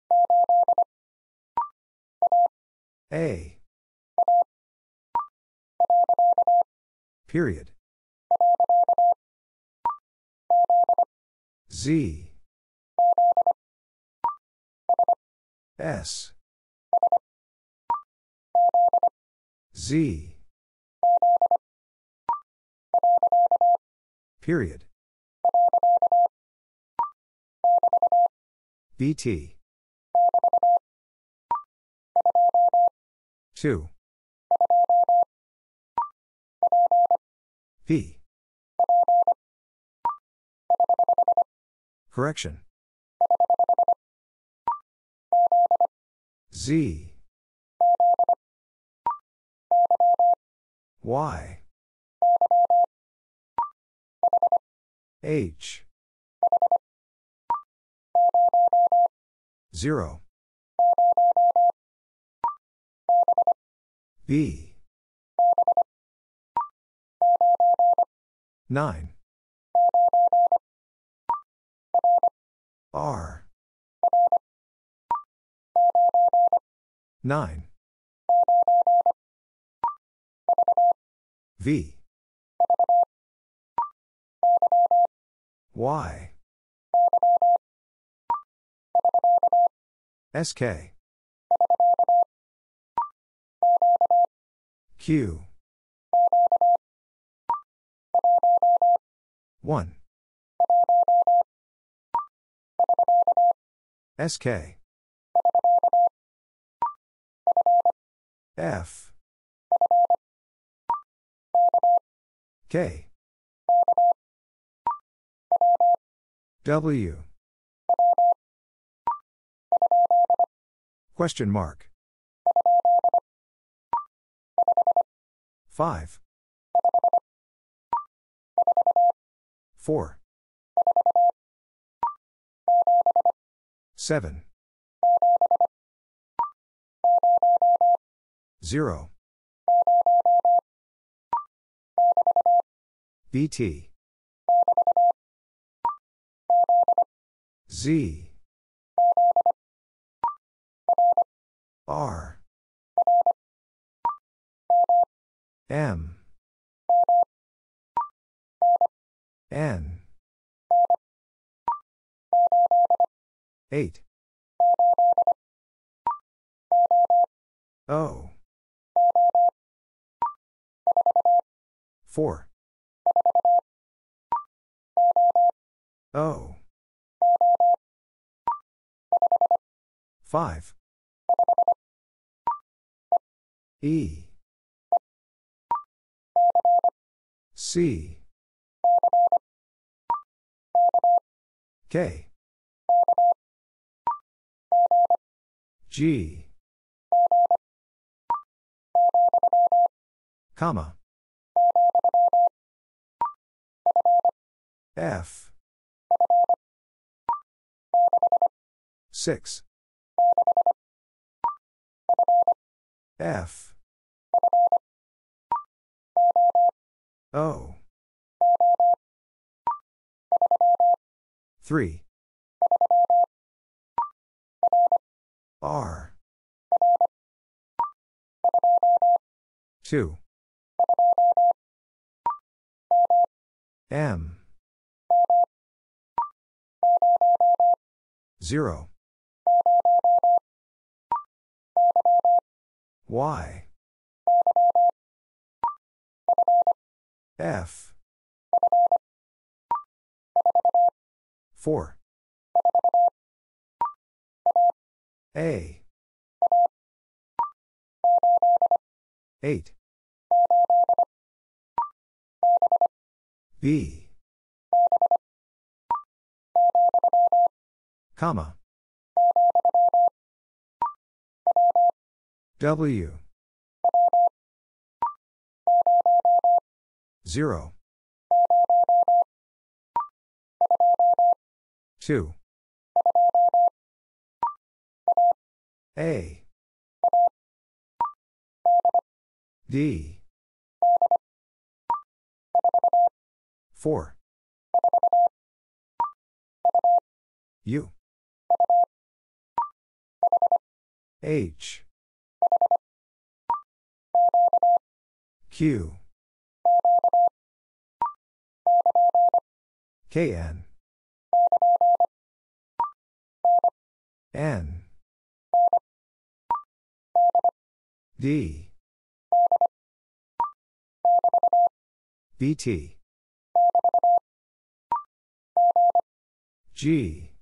A. Period. Z. S. Z. Period. B T. two. P. Correction. Z. Y. H. zero. B. nine. R. nine. V. Y. S K. Q. one. S K. F. K. W. Question mark. five. four. seven. zero. B T. Z. R. M. N. eight. O. four. O. five. E. C. K. G. Comma. F. six. F. O. three. R. two. M. zero. Y. F. four. A. eight. B. Comma. W. zero. two. A. D. four. U. H. Q. K N. N. D. B T. G.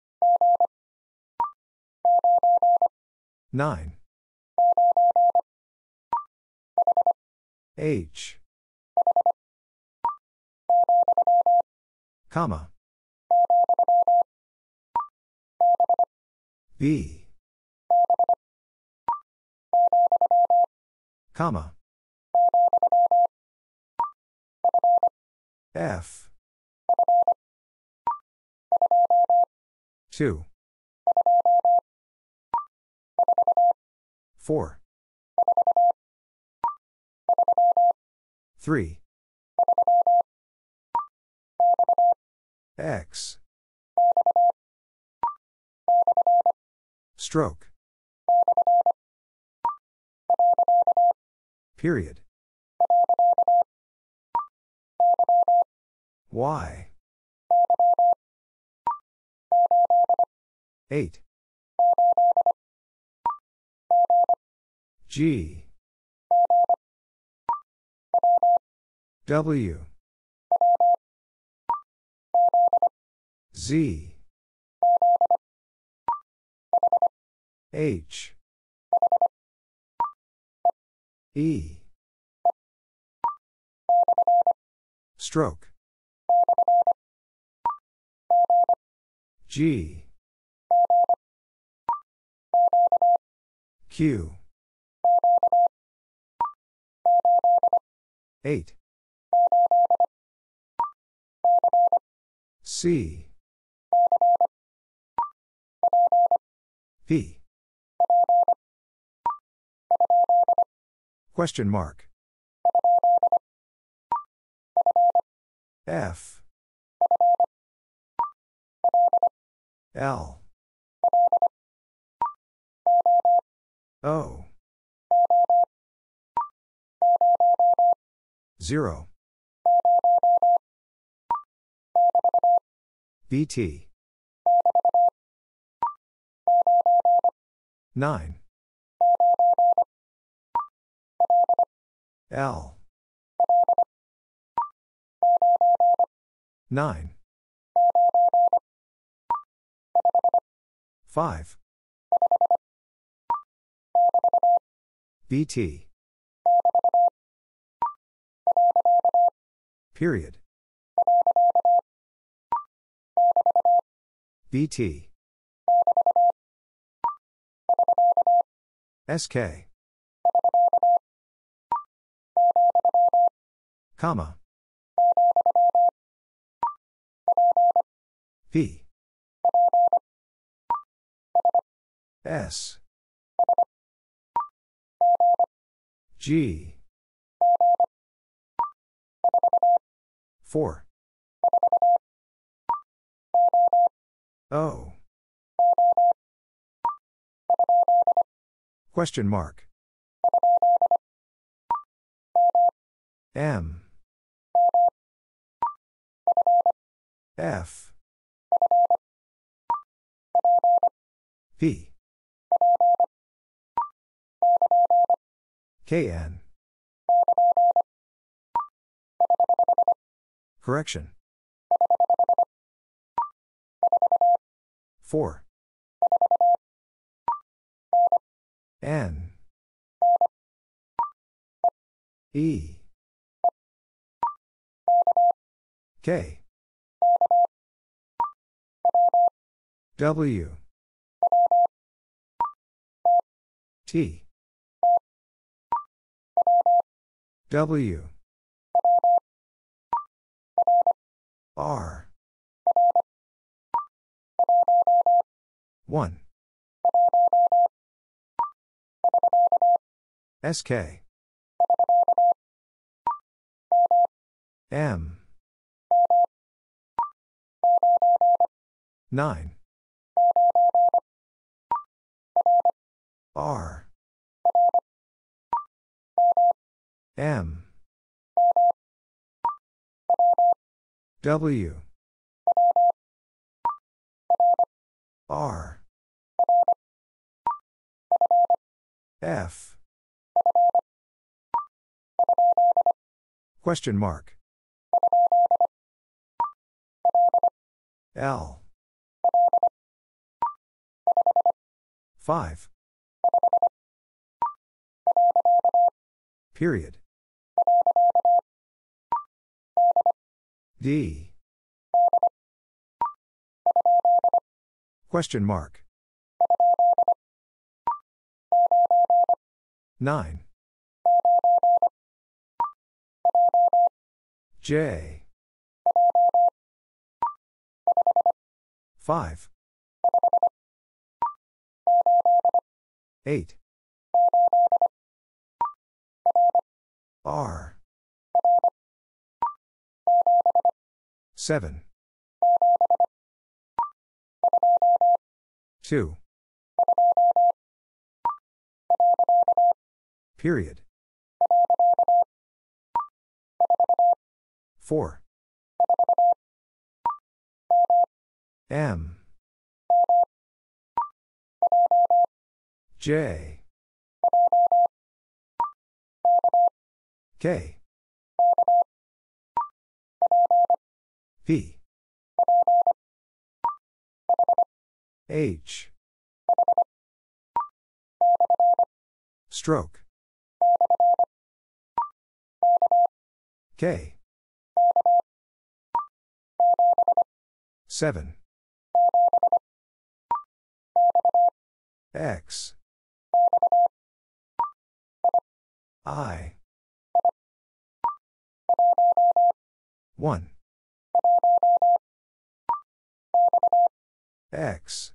nine. H. Comma. B. Comma. F. two. four. three. X. Stroke. Period. Y. eight. G. W. Z. H. E. Stroke. G. Q. eight. C. P. Question mark. F. L. O. zero. B T. nine. L. nine. five. B T. Period. B T. S K. Comma. P. S. G. four. O. Question mark. M. F. P. K N. Correction. four. N. E. K. W. T. W. R. one. S K. M. nine. R. M. W. R. F. Question mark. L. five. Period. D. Question mark. nine. J. five. eight. R. seven. two. Period. four. M. J. K. P. H. Stroke. K. seven. X. I. one. X.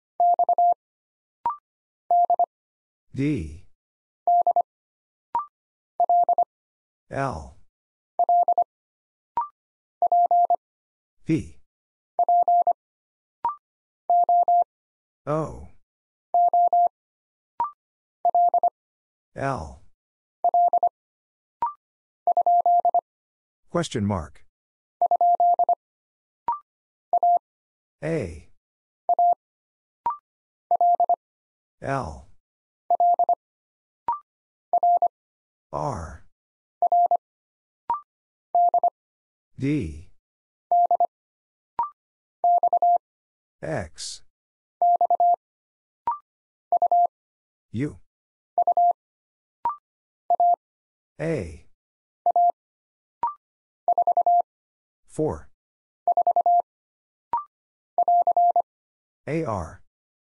D. L. P. O. L. Question mark. A. L. R. D. X. U. A. four. A R.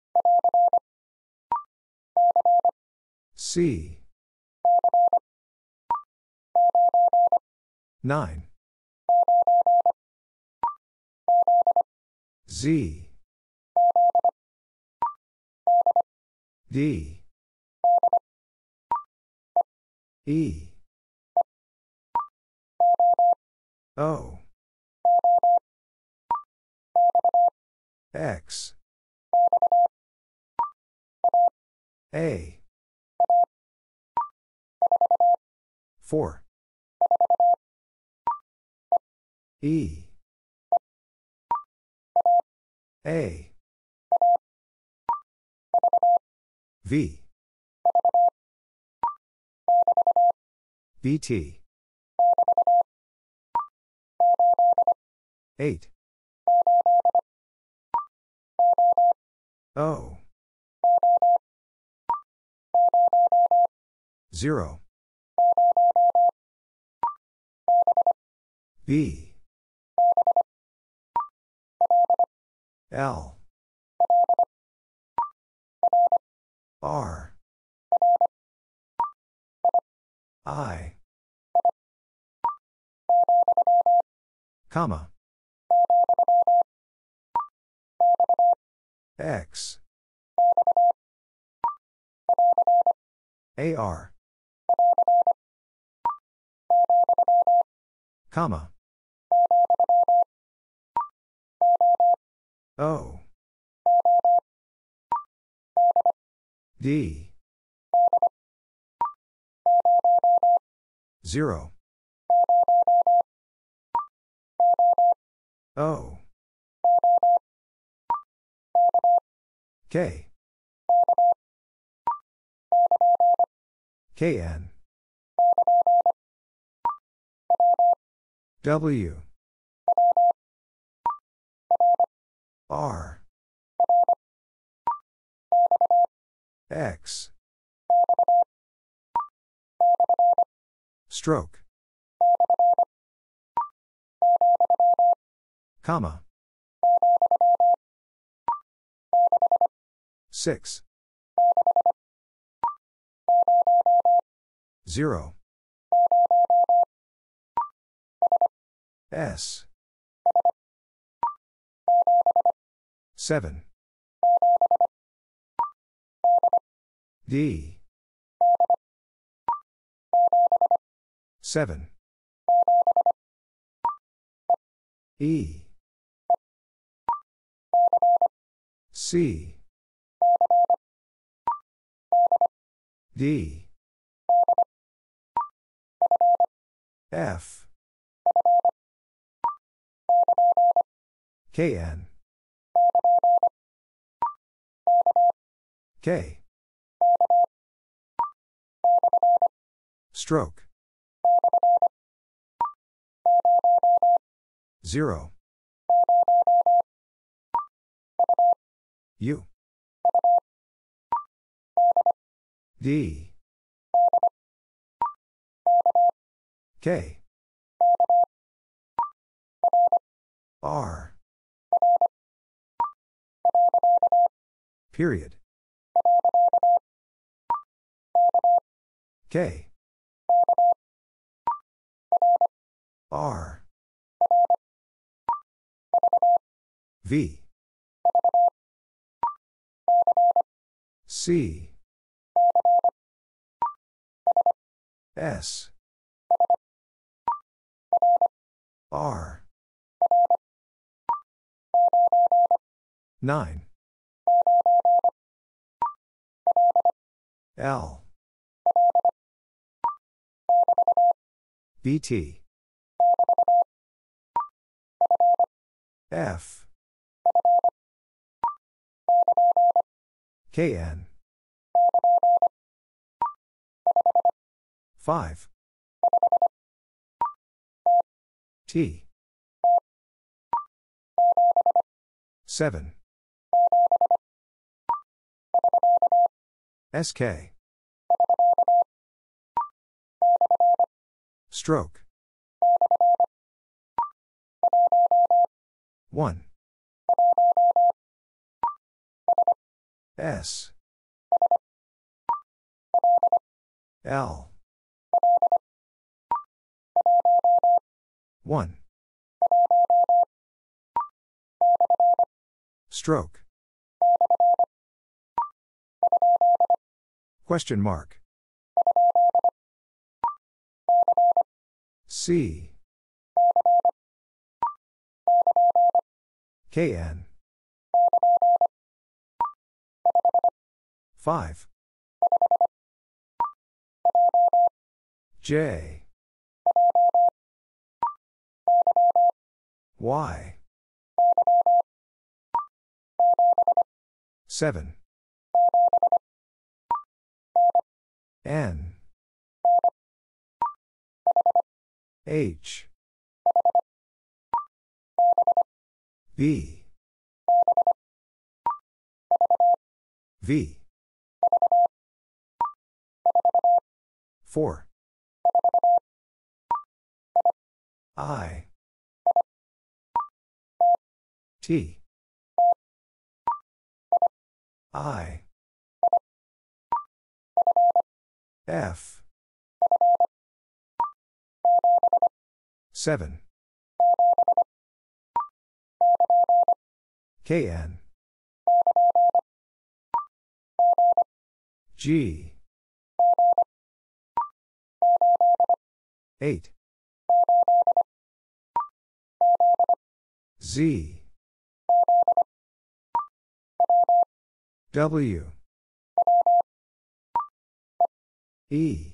C. nine. Z. D. E. O. X. A. four. E. A. V. B T. eight. O. zero. B. L. R. I. Comma. X. A R. Comma. O. D. zero. O. K. K N. W. R. X. Stroke. Comma. six. zero. S. seven. D. seven. E. C. D. F. K N. K. Stroke. Zero. U. D. K. R. Period. K. R. V. C. S. R. nine. L. B T. F. K N. five. T. seven. S K. Stroke. one. S. L. one. Stroke. Question mark. C. K N. five. J. Y. seven. N. H. B. V. four. I. T. I. F. seven. K N. G. eight. Z. W. E.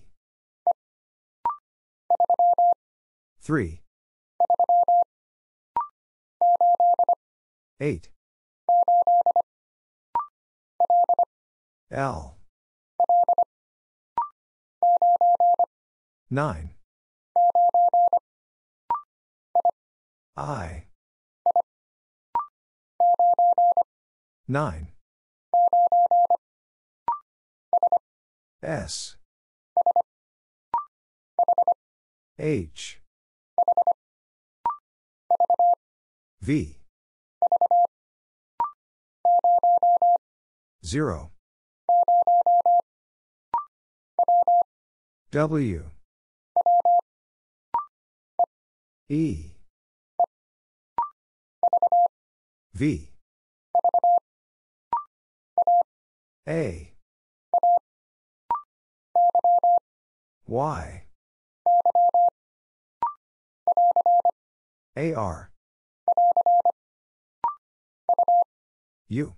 three. eight. L. nine. I. nine. S. H. V. zero. W. E. V. A. Y. A R. U.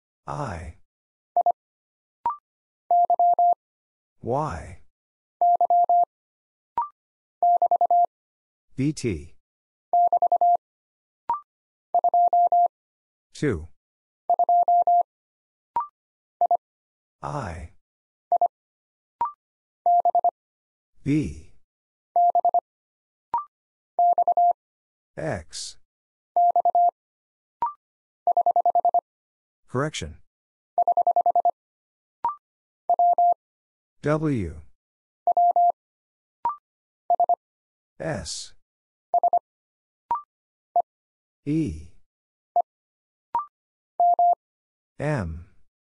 I. Y. B T. two. I. B. X. Correction. W. S. E. M.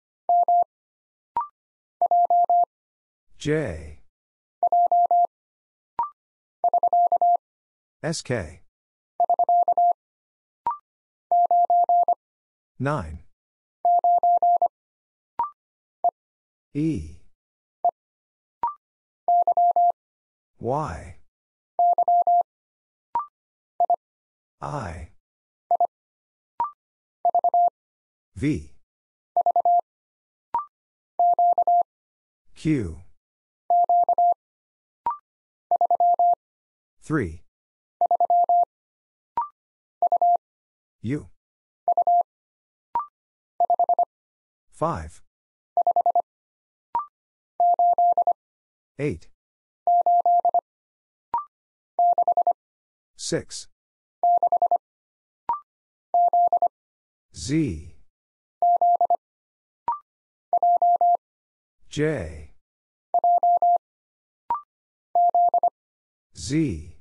J. S K. nine. E. Y. I. V. Q. three. U. five. eight. six. Z. J. Z.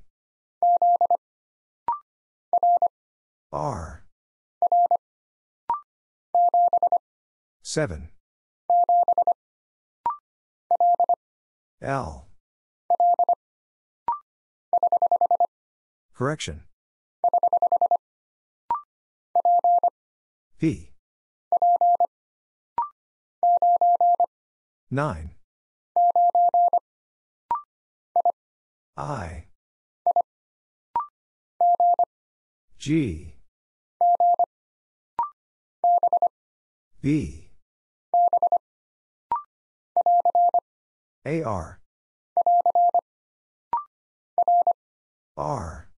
R. seven. L. Correction. P. nine. I. G. B. A R. R.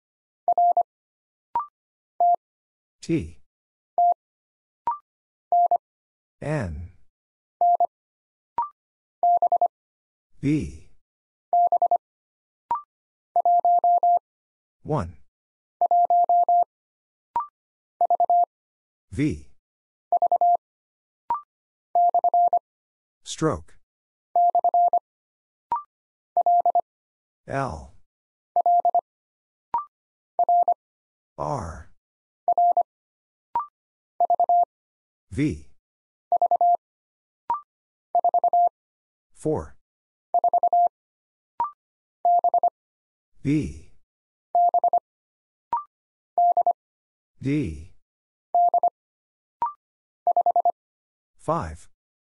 T. N. B. one. V. Stroke. L. R. V. four. B. D. five.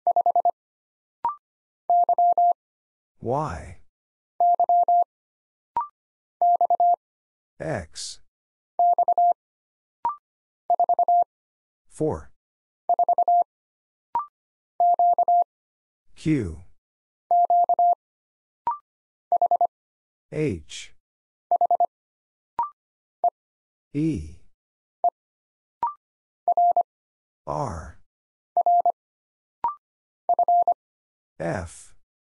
Y. X. four. Q. H. E. R. F.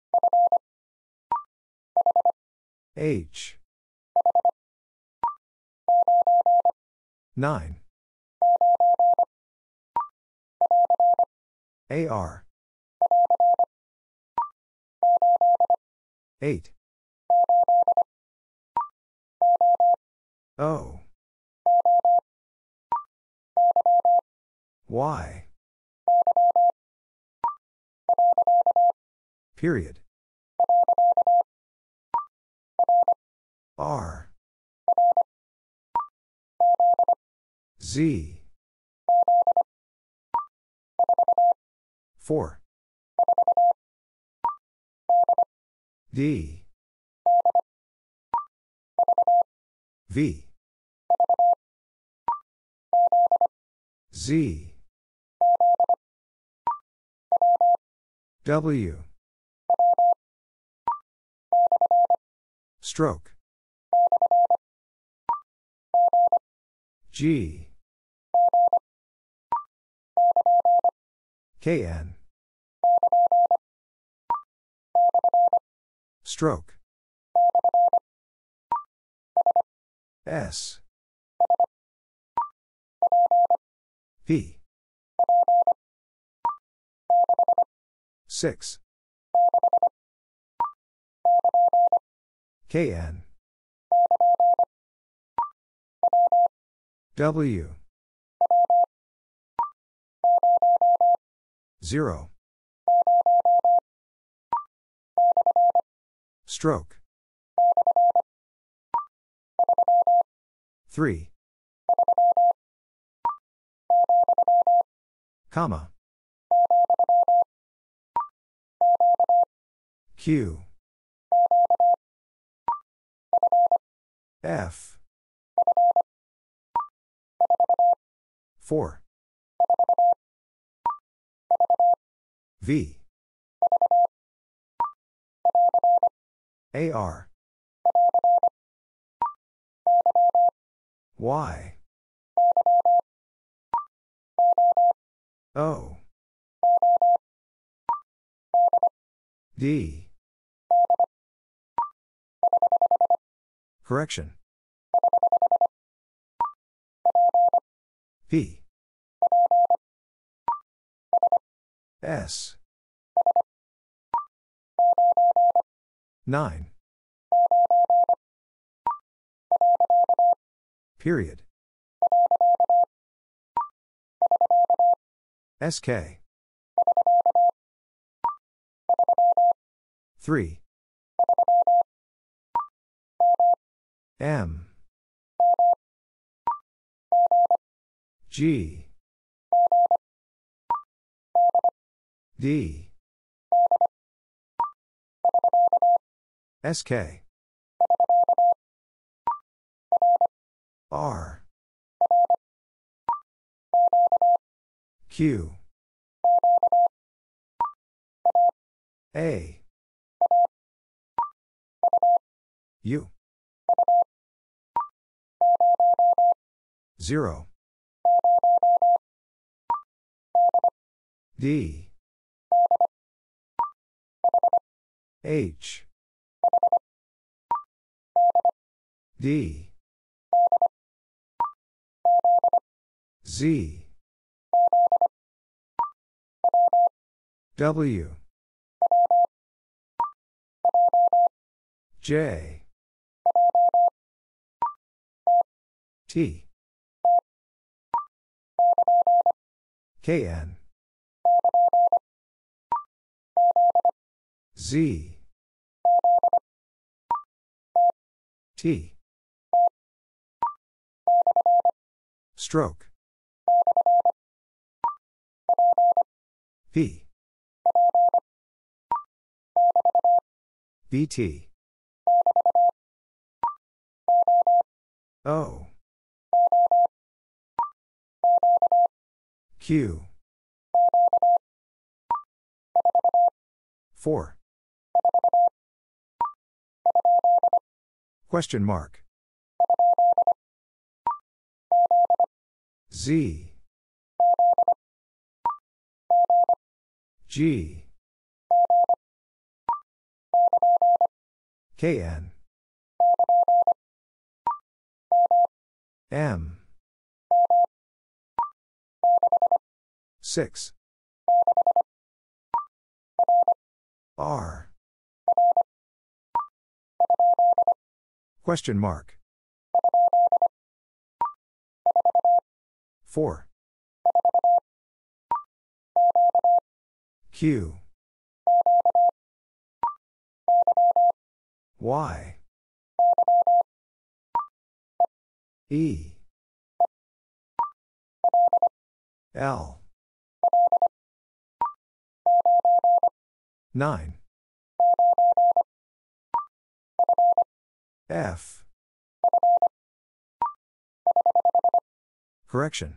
H. nine. A R. eight. O. Y. Period. R. Z. four. D. V. Z. W. Stroke. G. K N. Stroke. S. P. six. K N. W. zero. Stroke. three. Comma. Q. F. four. V. A R. Y. O. D. Correction. P. S. nine. Period. S K. three. M. G. D. S K. R. Q. A. U. zero. D. H. D. Z. W. J. T. K N. Z. T. Stroke. P. B T. O. Q. four. Question mark. Z. G. K N. M. six. R. Question mark. four. Q. Y. E. L. nine. F. Correction.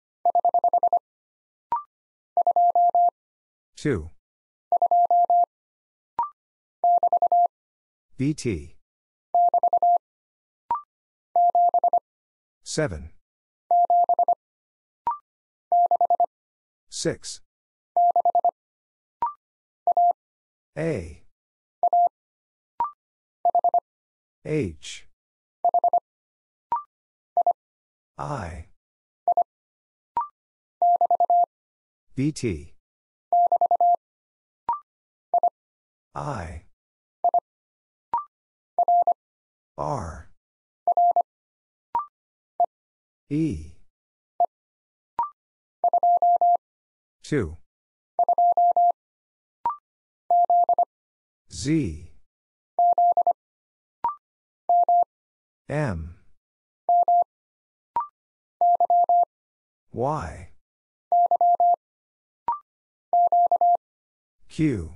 two. B T. seven. six. A. H. I. B T. I. R. E. two. Z. M. Y. Q.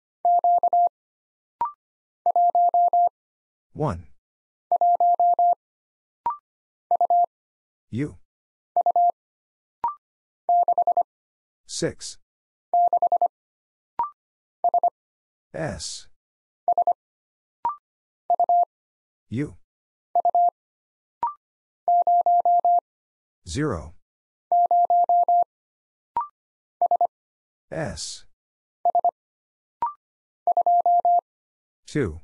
one. U. six. S. U. zero. S. two.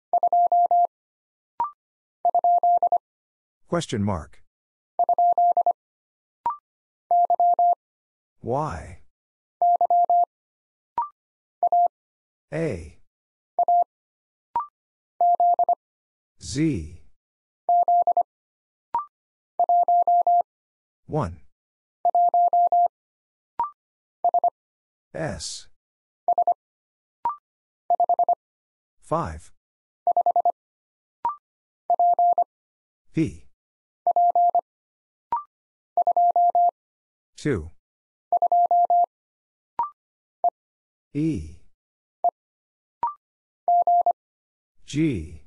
Question mark. Y. A. Z. one. S. five. P. two. E. G.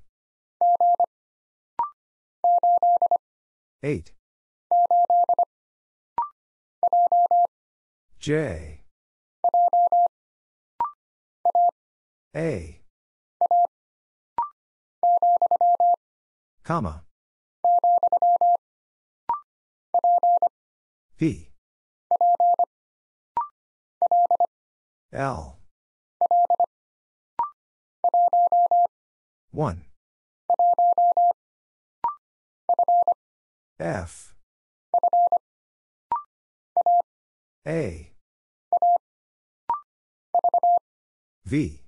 eight. J. A. Comma. P. L. one. F. A. V.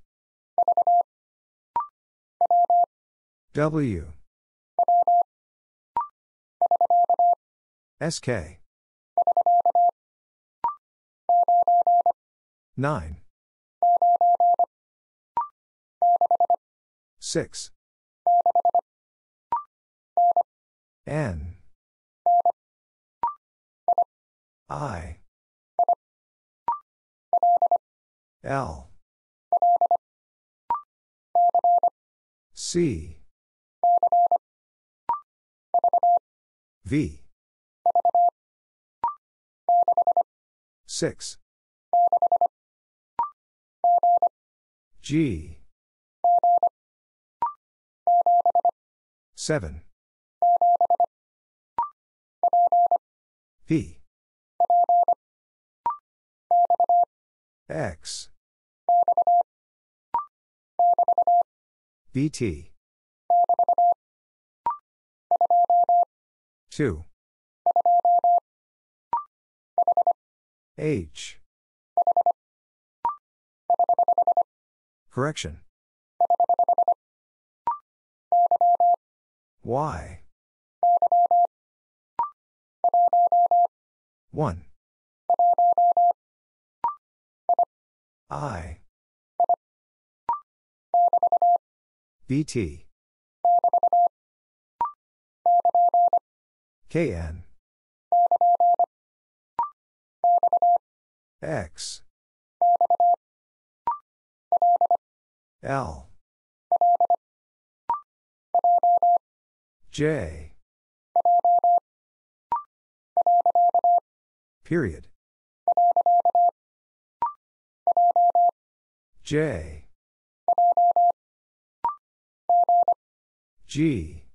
W. S K. nine. six. N. I. L. C. V. six. G. seven. P. X. B T. two. H. Correction. Y. one. I. B T. K N. X. L. J. Period. J. G.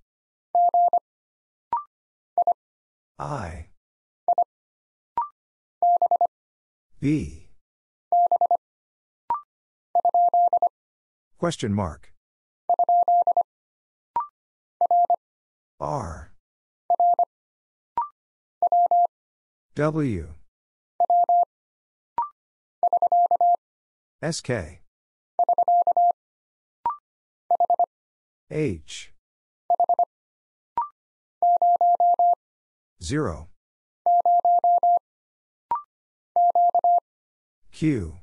I. B. Question mark. R. W. S K. H. Zero. Q.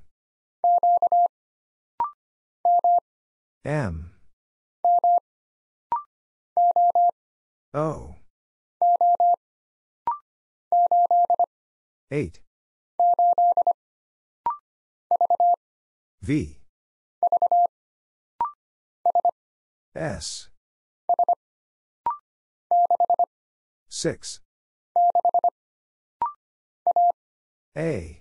M. O. Eight. V. S. Six. A.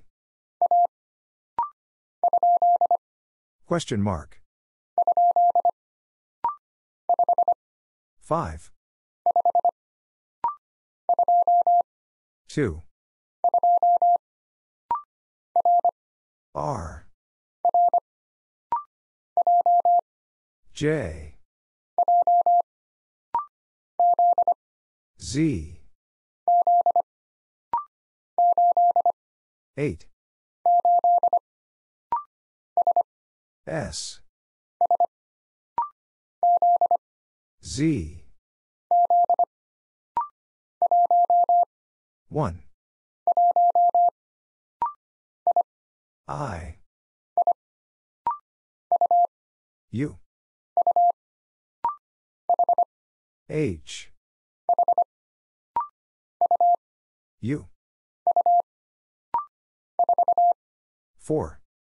Question mark. Five. Two. R. J. Z. Eight. S. Z. One. I. U. H. U. Four.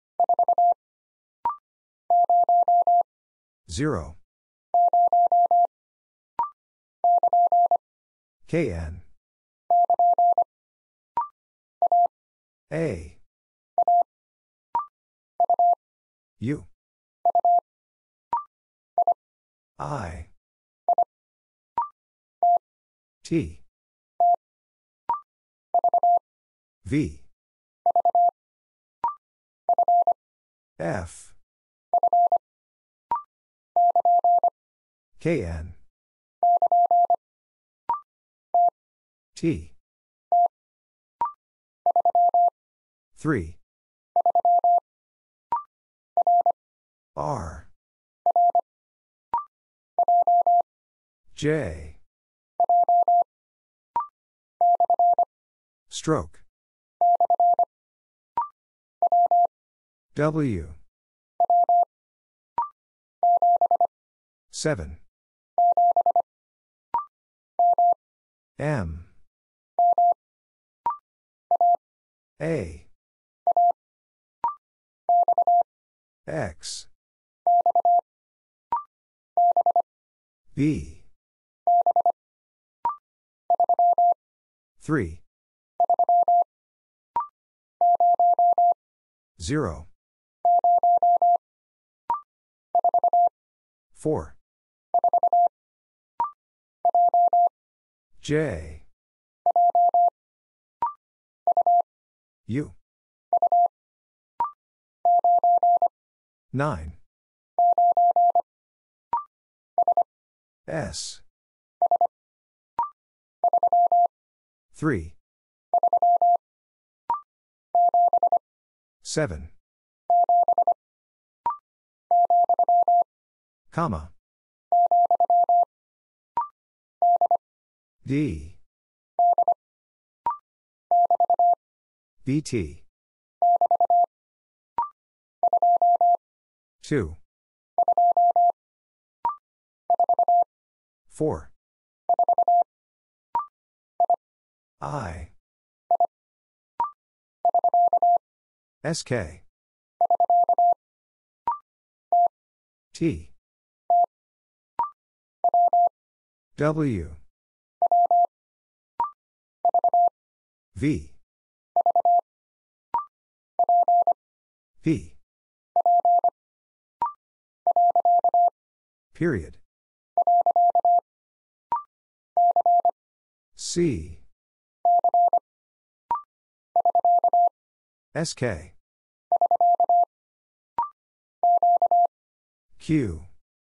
Zero. K N. A. U. I. T. V. F. K N. T. Three. R. J. Stroke. W. Seven. M. A. X. B. Three. Zero. Four. J. U. Nine. S. Three. Seven. Comma. D. B T. Two. Four. I. S K. T. W. V. P. Period. C. S K. Q.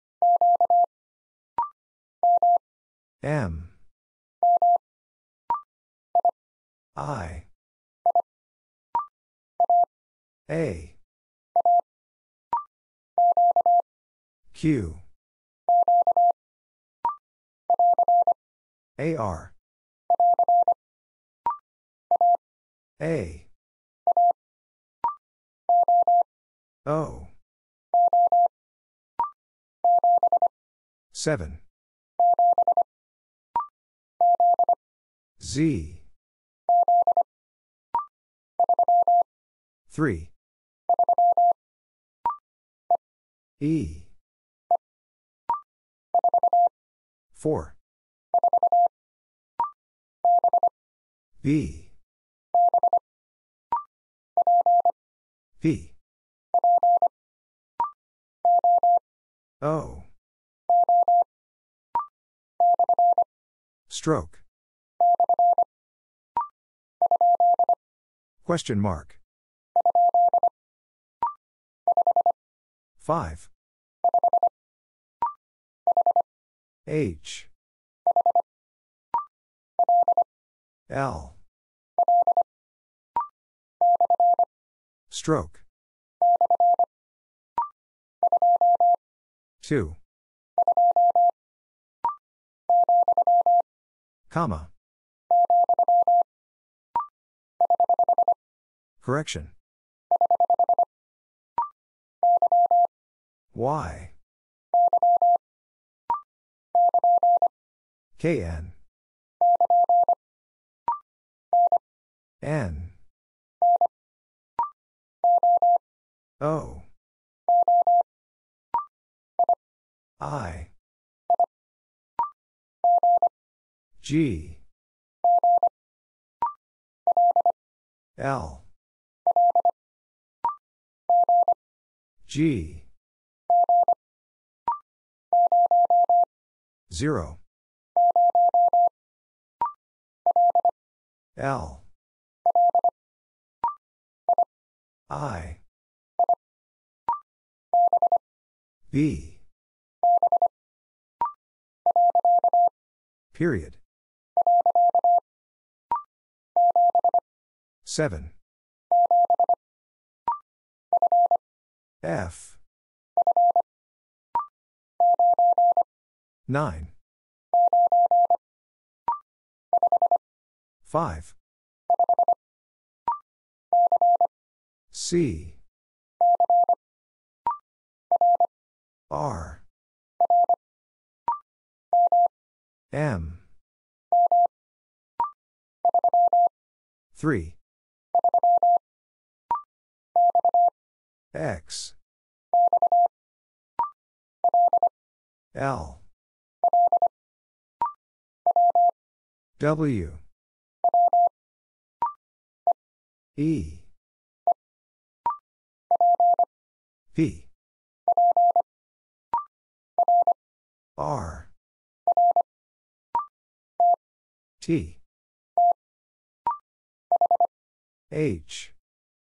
M. I. A. Q. A R. A. O. seven. Z. three. E. four. B. P. O. Stroke. Question mark. five. H. L. Stroke. two. Comma. Correction. Y. K N. N. O. I. G. L. G. zero. L. I. B. Period. seven. F. nine. five. C. R. M. three. X. L. W. E. P. R. T. H.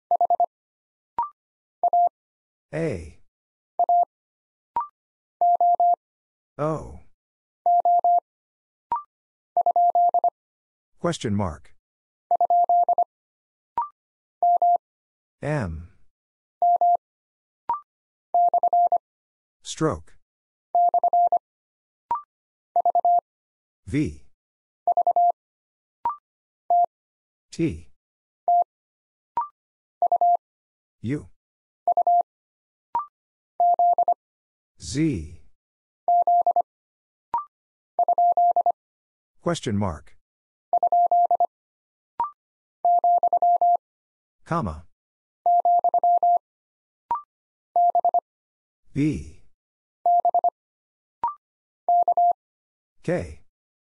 A. O. Question mark. M. Stroke. V. T. U. Z. Question mark. Comma. B. K.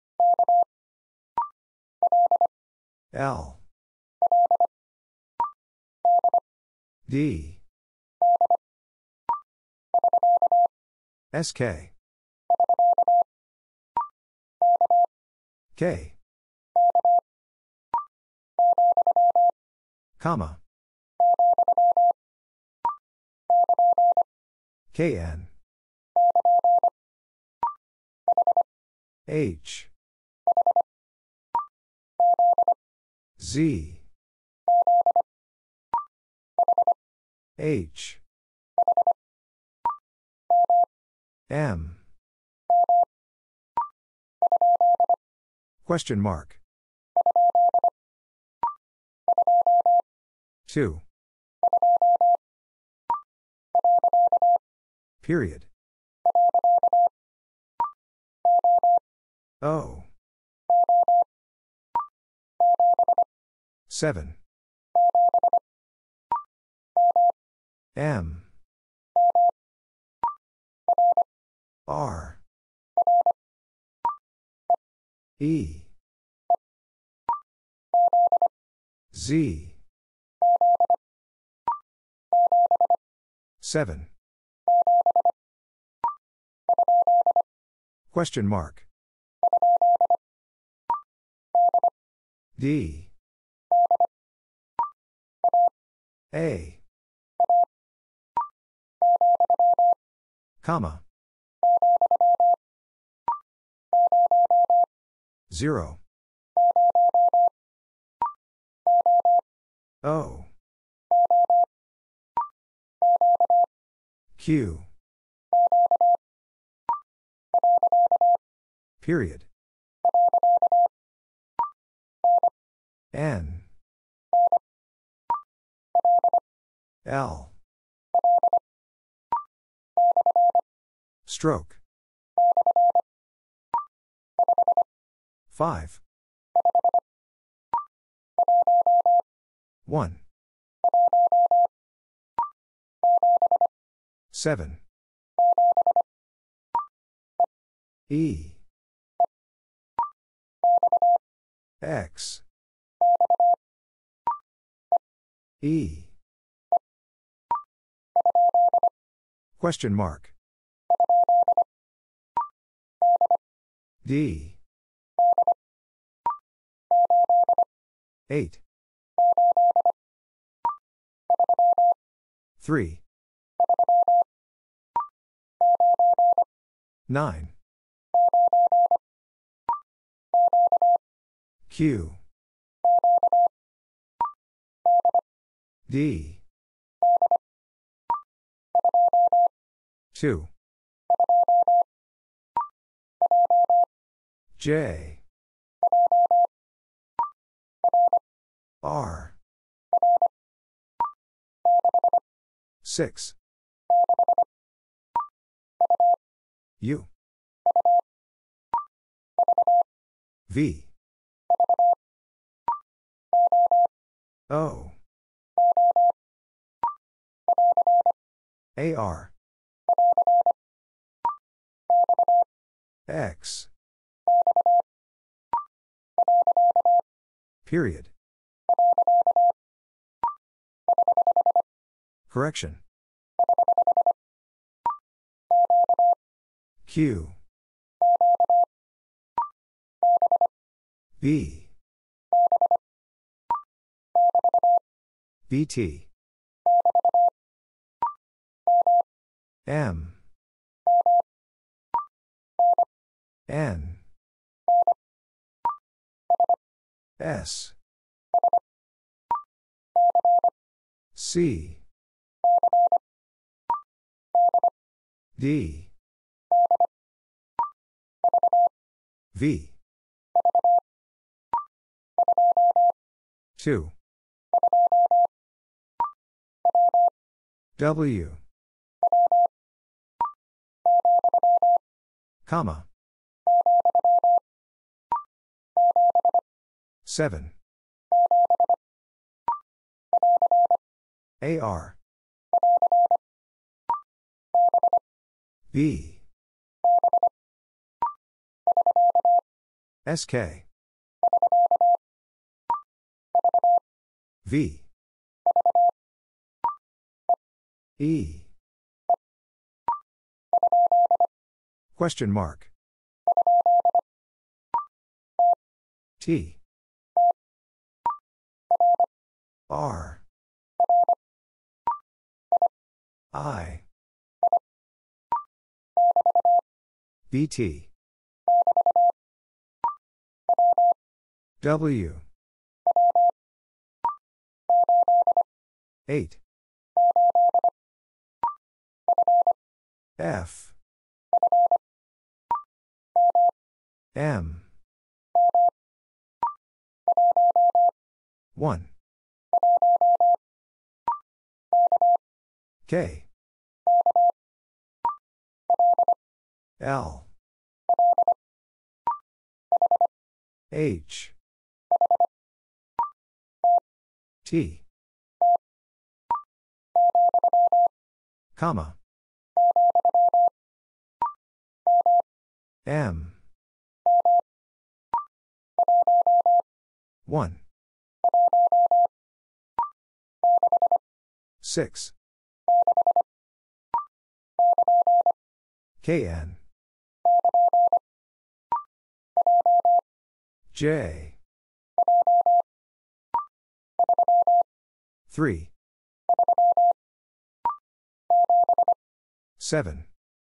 L. D. S K. K. Comma. K N. H. Z. H. M. Question mark. two. Period. O. seven. M. R. E. Z. seven. Question mark. D. A. Comma. zero. O. Q. Period. N. L. Stroke. five. one. seven. E. X. E. Question mark. D. eight. three. nine. Q. D. two. J. R. six. U. V. O. A R. X. Period. Correction. Q. B. B T. M. N. S. C. D. V. two. W. Comma. seven. A R. B. S K. V. E. Question mark. T. R. I. B T. W. eight. F. M. one. K. L. H. T. Comma. M. one. six. K N. J. three. seven.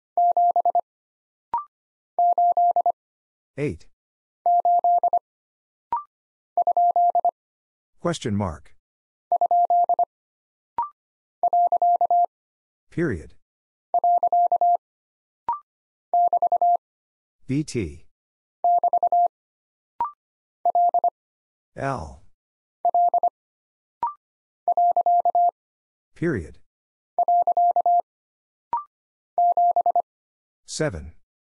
eight. Question mark. Period. B T. L. Period. seven.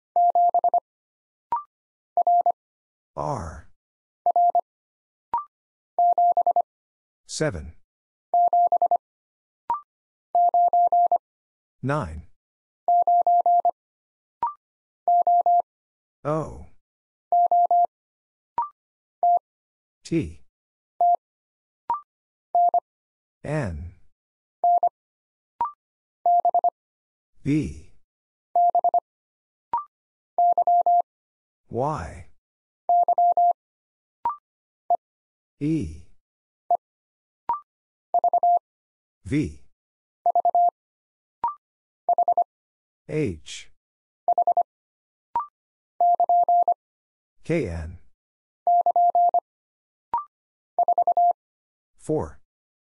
R. seven. nine. O. T. N. B. Y. E. V. H. K N. four.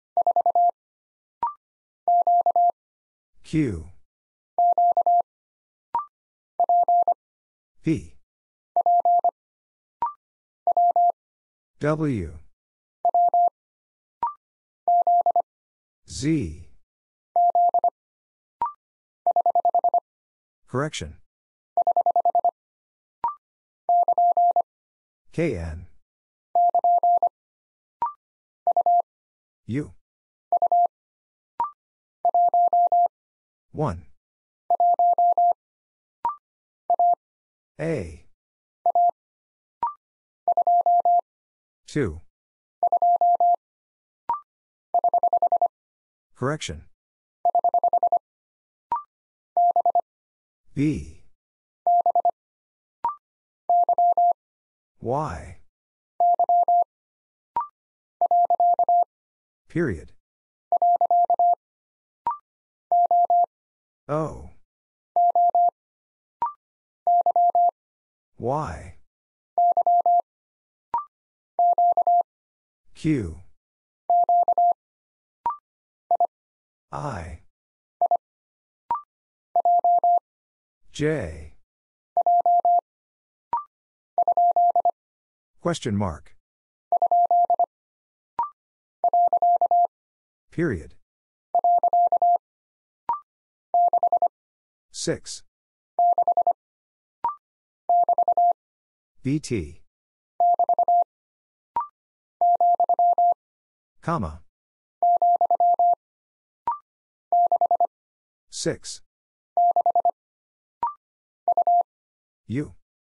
Q. P. W. Z. Correction. K N. U. one. A. two. Correction. B. Y. Period. O. Y. Q. I. J. Question mark. Period. six. B T. Comma. six. U.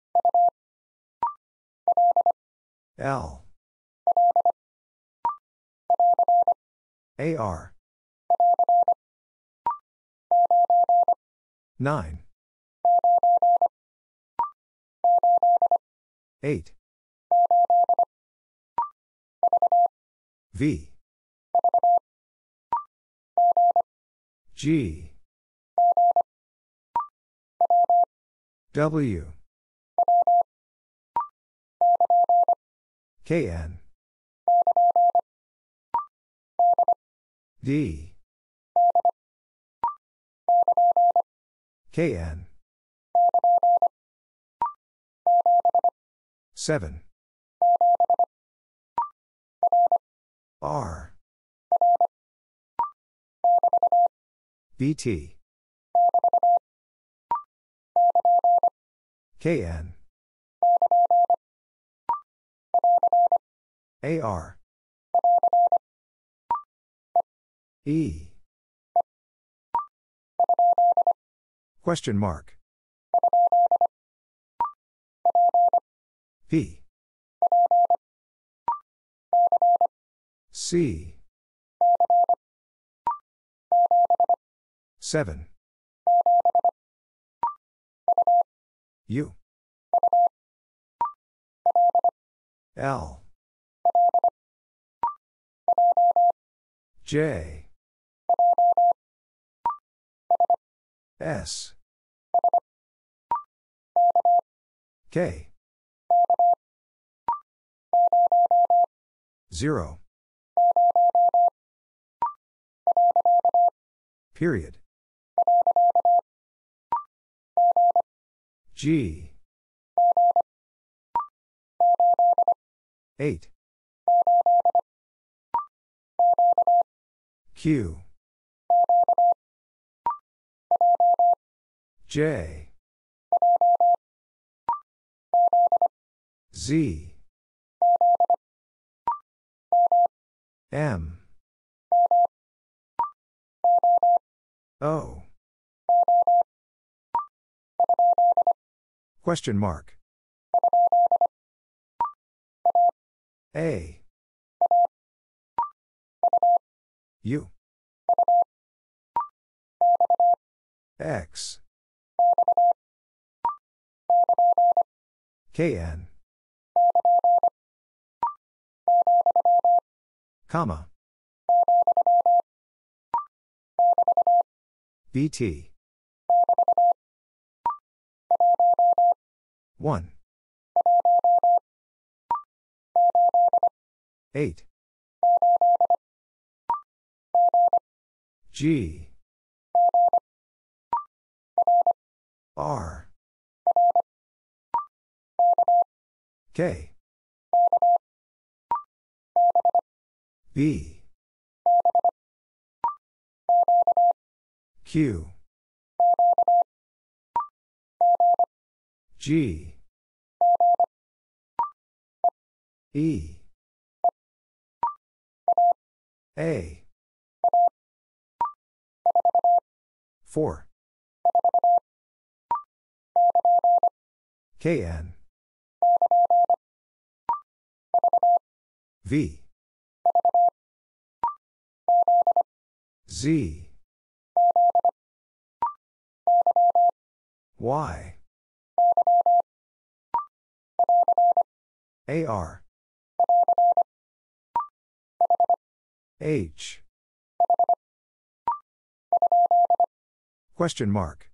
L. A R. nine. eight. V. G. W. K N. D. K N. seven. R. B T. K N. A R. E. Question mark. P. C. seven. U. L. J. S. K. zero. Period. G. eight. Q. J. Z. M. O. Question mark. A. U. X. K N. Comma. B T. one. eight. G. R. K. B. Q. G. E. A. four. K N. V. Z. Y. A R. H. Question mark.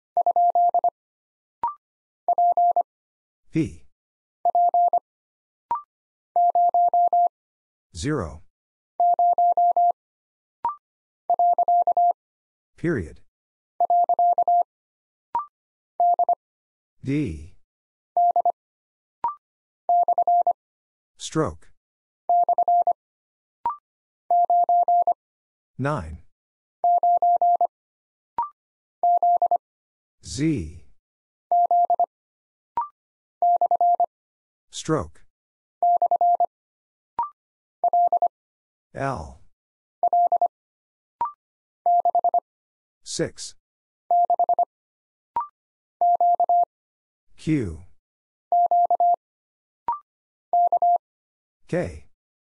P. zero. Period. D. Stroke. nine. Z. Stroke. L. six. Q. K.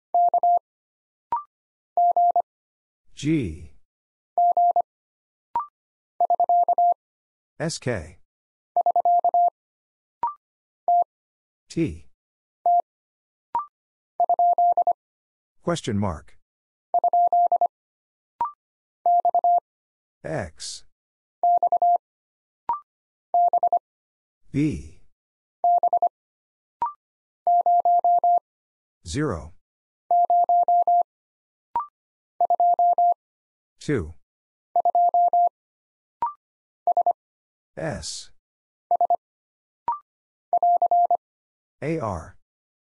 G. S K. T. Question mark. X. B. Zero. Two. S. A R.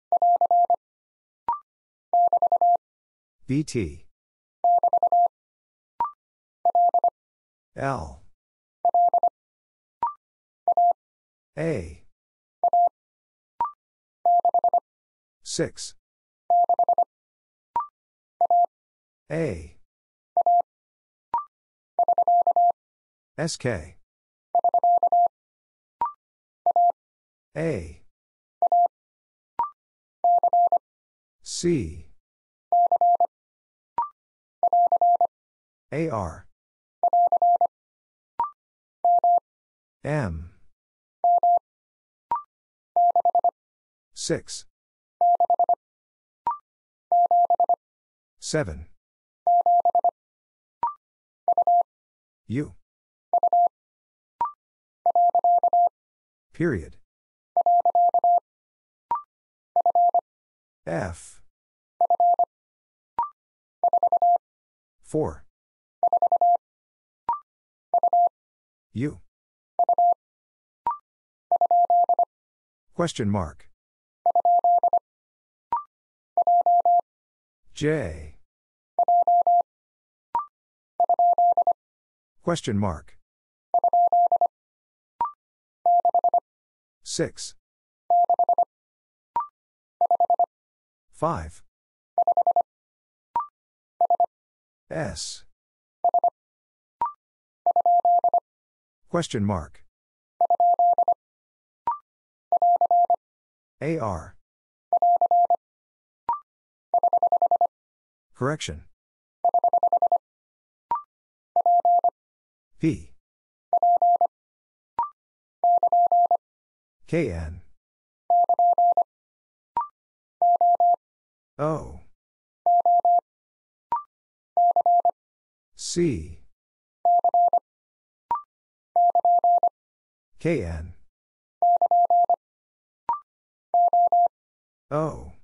B T. L. A. Six. A. S K. A. C. A R. M. Six. Seven. U. Period. F. Four. U. Question mark. J. Question mark. Six. Five. S. Question mark. A R. Correction. P. K N. O. C. K N. O.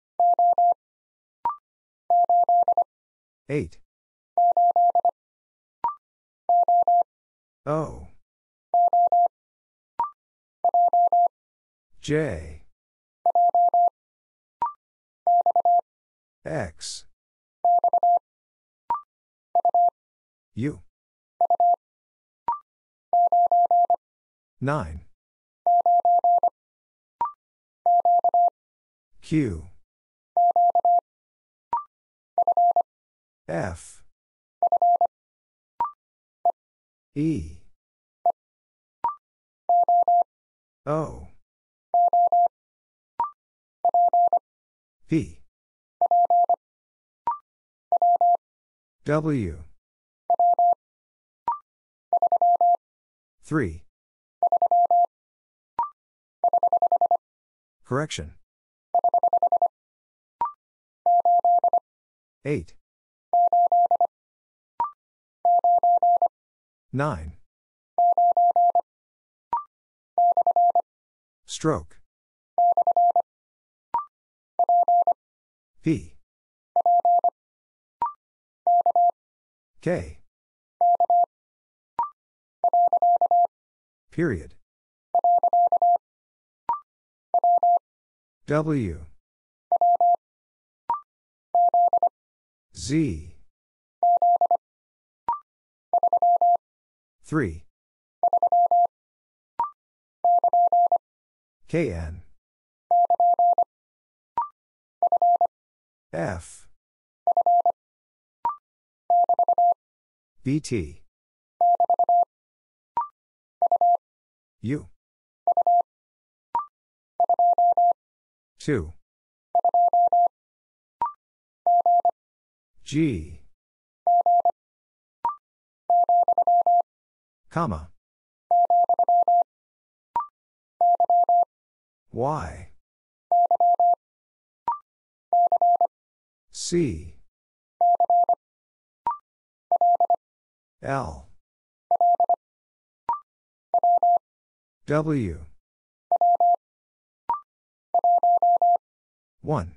Eight. O. J. X. U. Nine. Q. F. E. O. P. W. Three. Correction. Eight. Nine. Stroke. P. K. Period. W. Z. Three. K N. F. B T. U. Two. G. Comma. Y. C. L. W. one.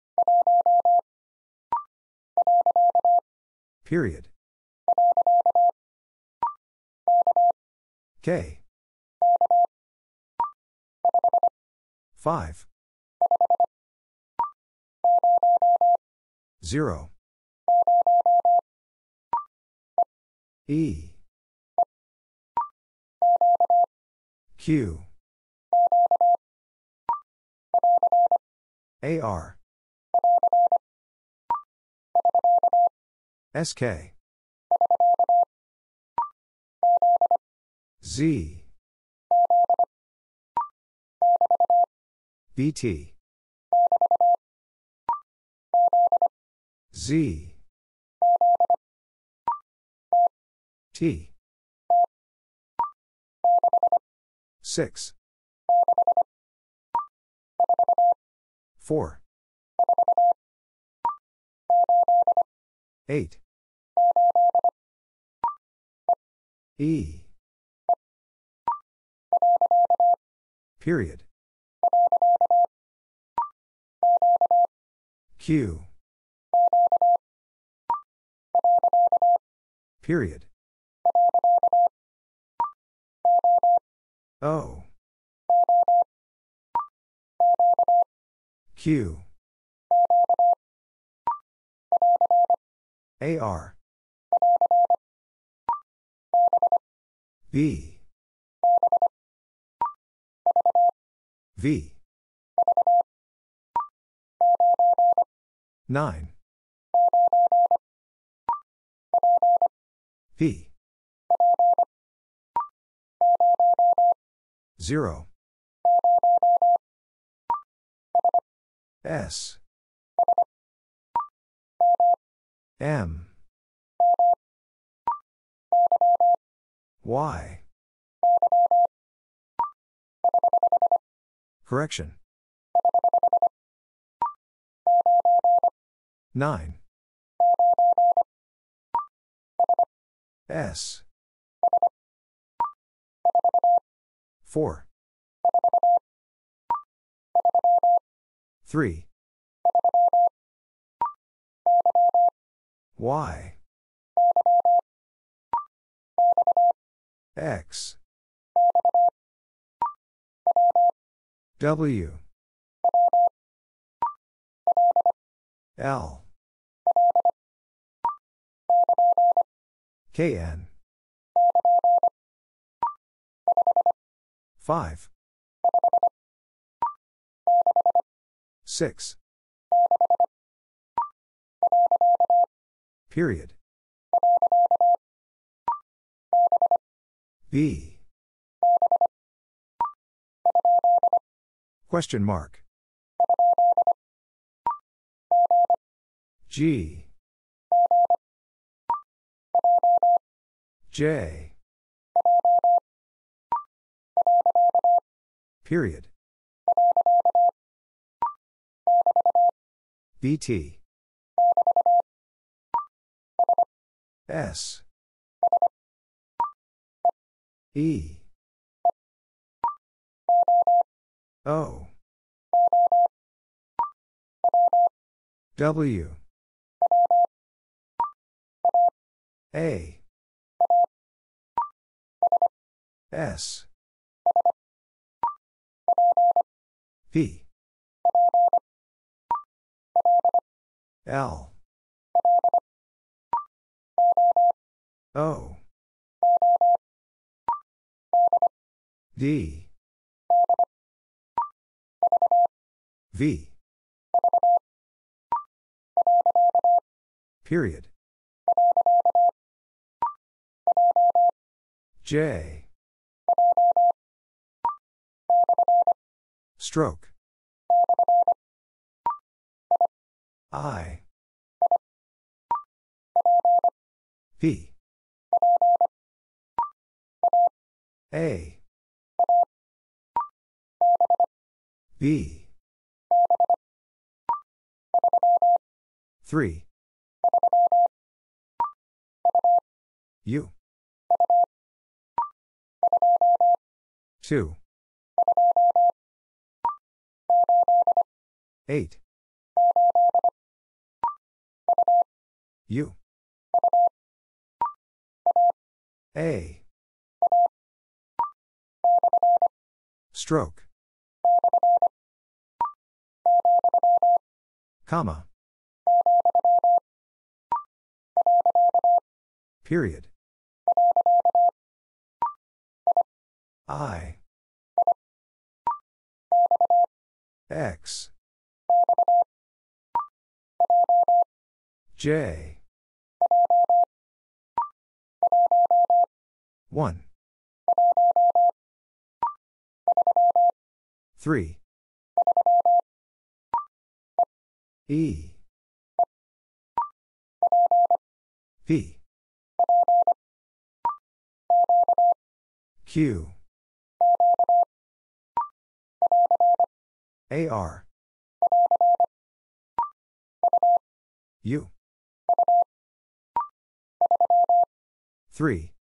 Period. K. five. zero. E. Q. A R. S K. Z. B T. Z. T. six. four. eight. E. Period. Q. Period. O. Q. A R. B. V. nine. P. zero. S. M. Y. Correction. nine. S. four. three. Y. X. W. L. K N. five. six. Period. B. Question mark. G. J. Period. B T. S. E. O. W. A. S. P. L. O. D. V. Period. J. Stroke. I. P. A. B. three. U. two. eight. U. A. Stroke. Comma. Period. I. X. J. one. three. E. P. Q. A. R. U. three.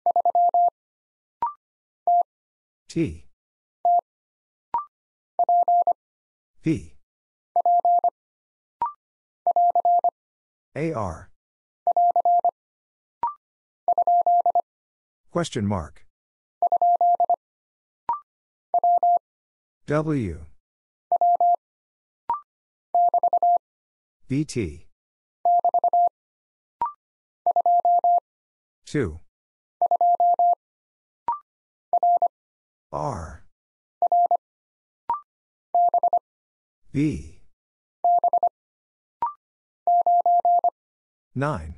T. P. A. R. Question mark. W. B. T. two. R. B. nine.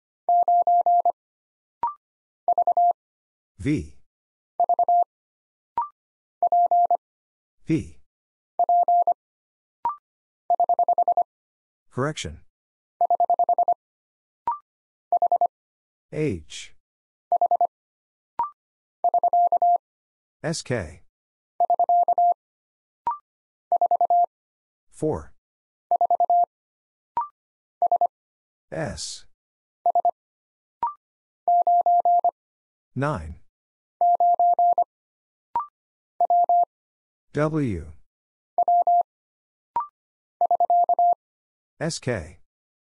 V. P. Correction. H. S. K. four. S. nine. W. S. K.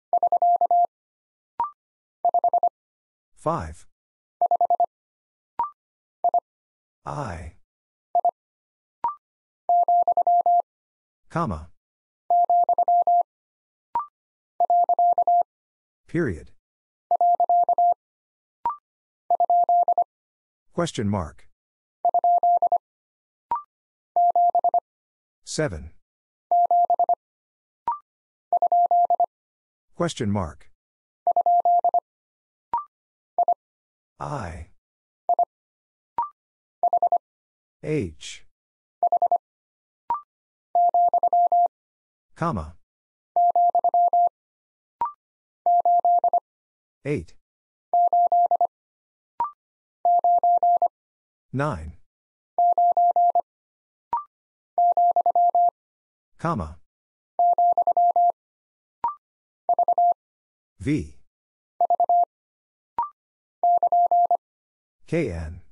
five. I. Comma. Period. Question mark. seven. Question mark. I. H. Comma. eight. nine. Comma. V. K N.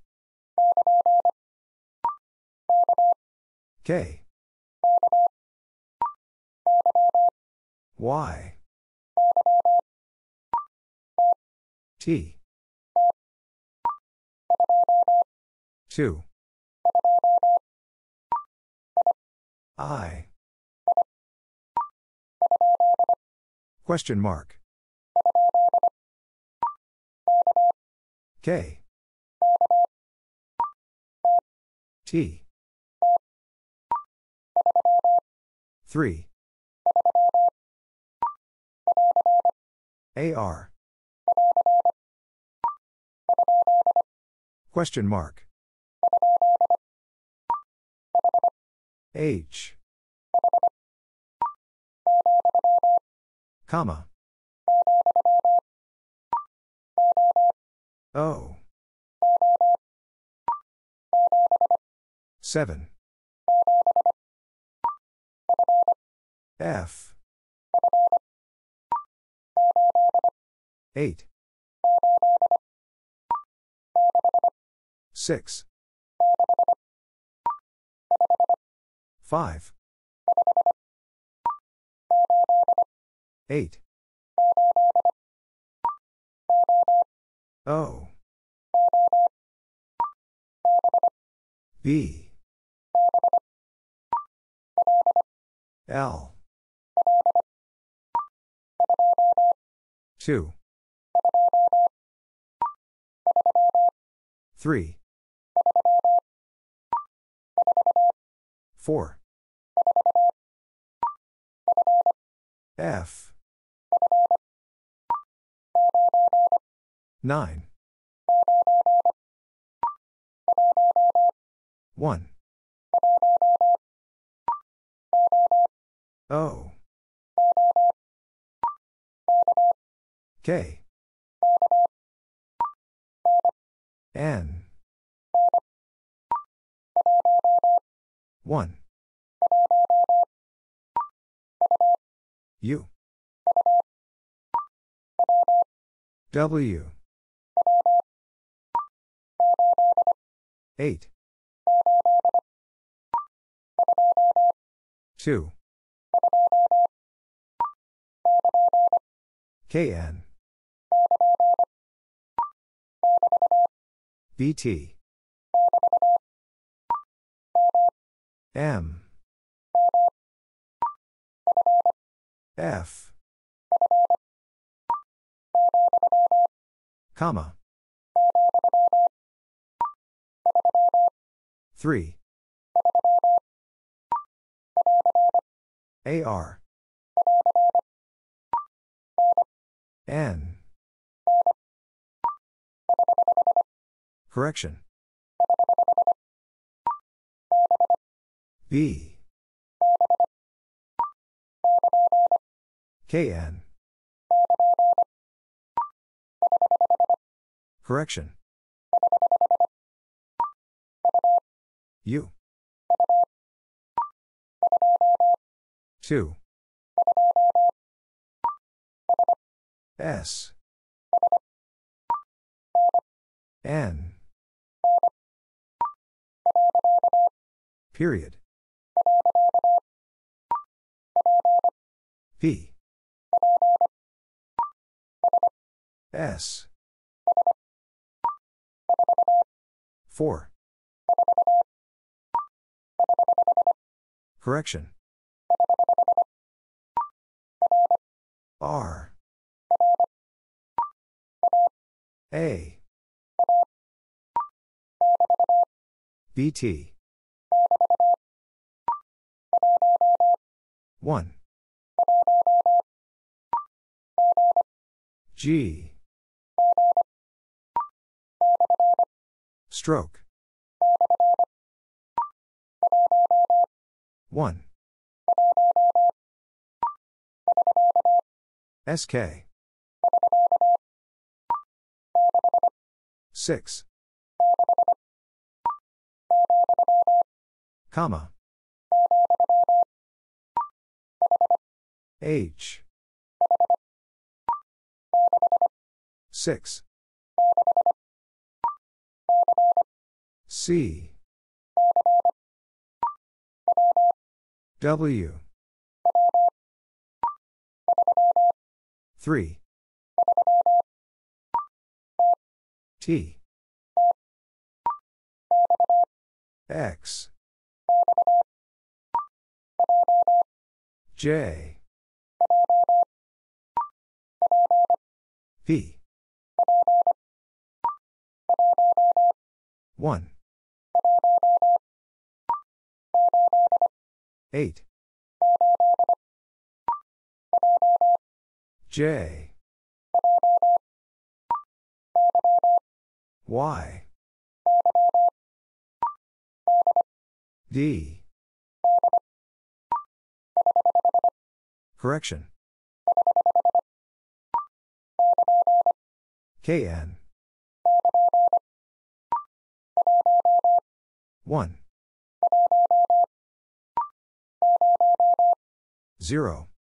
K. Y. T. two. I. Question mark. K. T. three. A. R. Question mark. H. Comma. O. seven. F. eight. six. five. eight. O. B. L. two. three. four. F. nine. one. O. K. N. one. U. W. eight. two. K N. B T. M. F. Comma. three. A R. N. Correction. B. K N. Correction. U. two. S. N. Period. P. S. four. Correction. R. A. B T. one. G. Stroke. one. S K. six. Comma. H. six. C. W. three. T. X. J. P. one. eight. J. Y. D. Correction. K N. one. zero.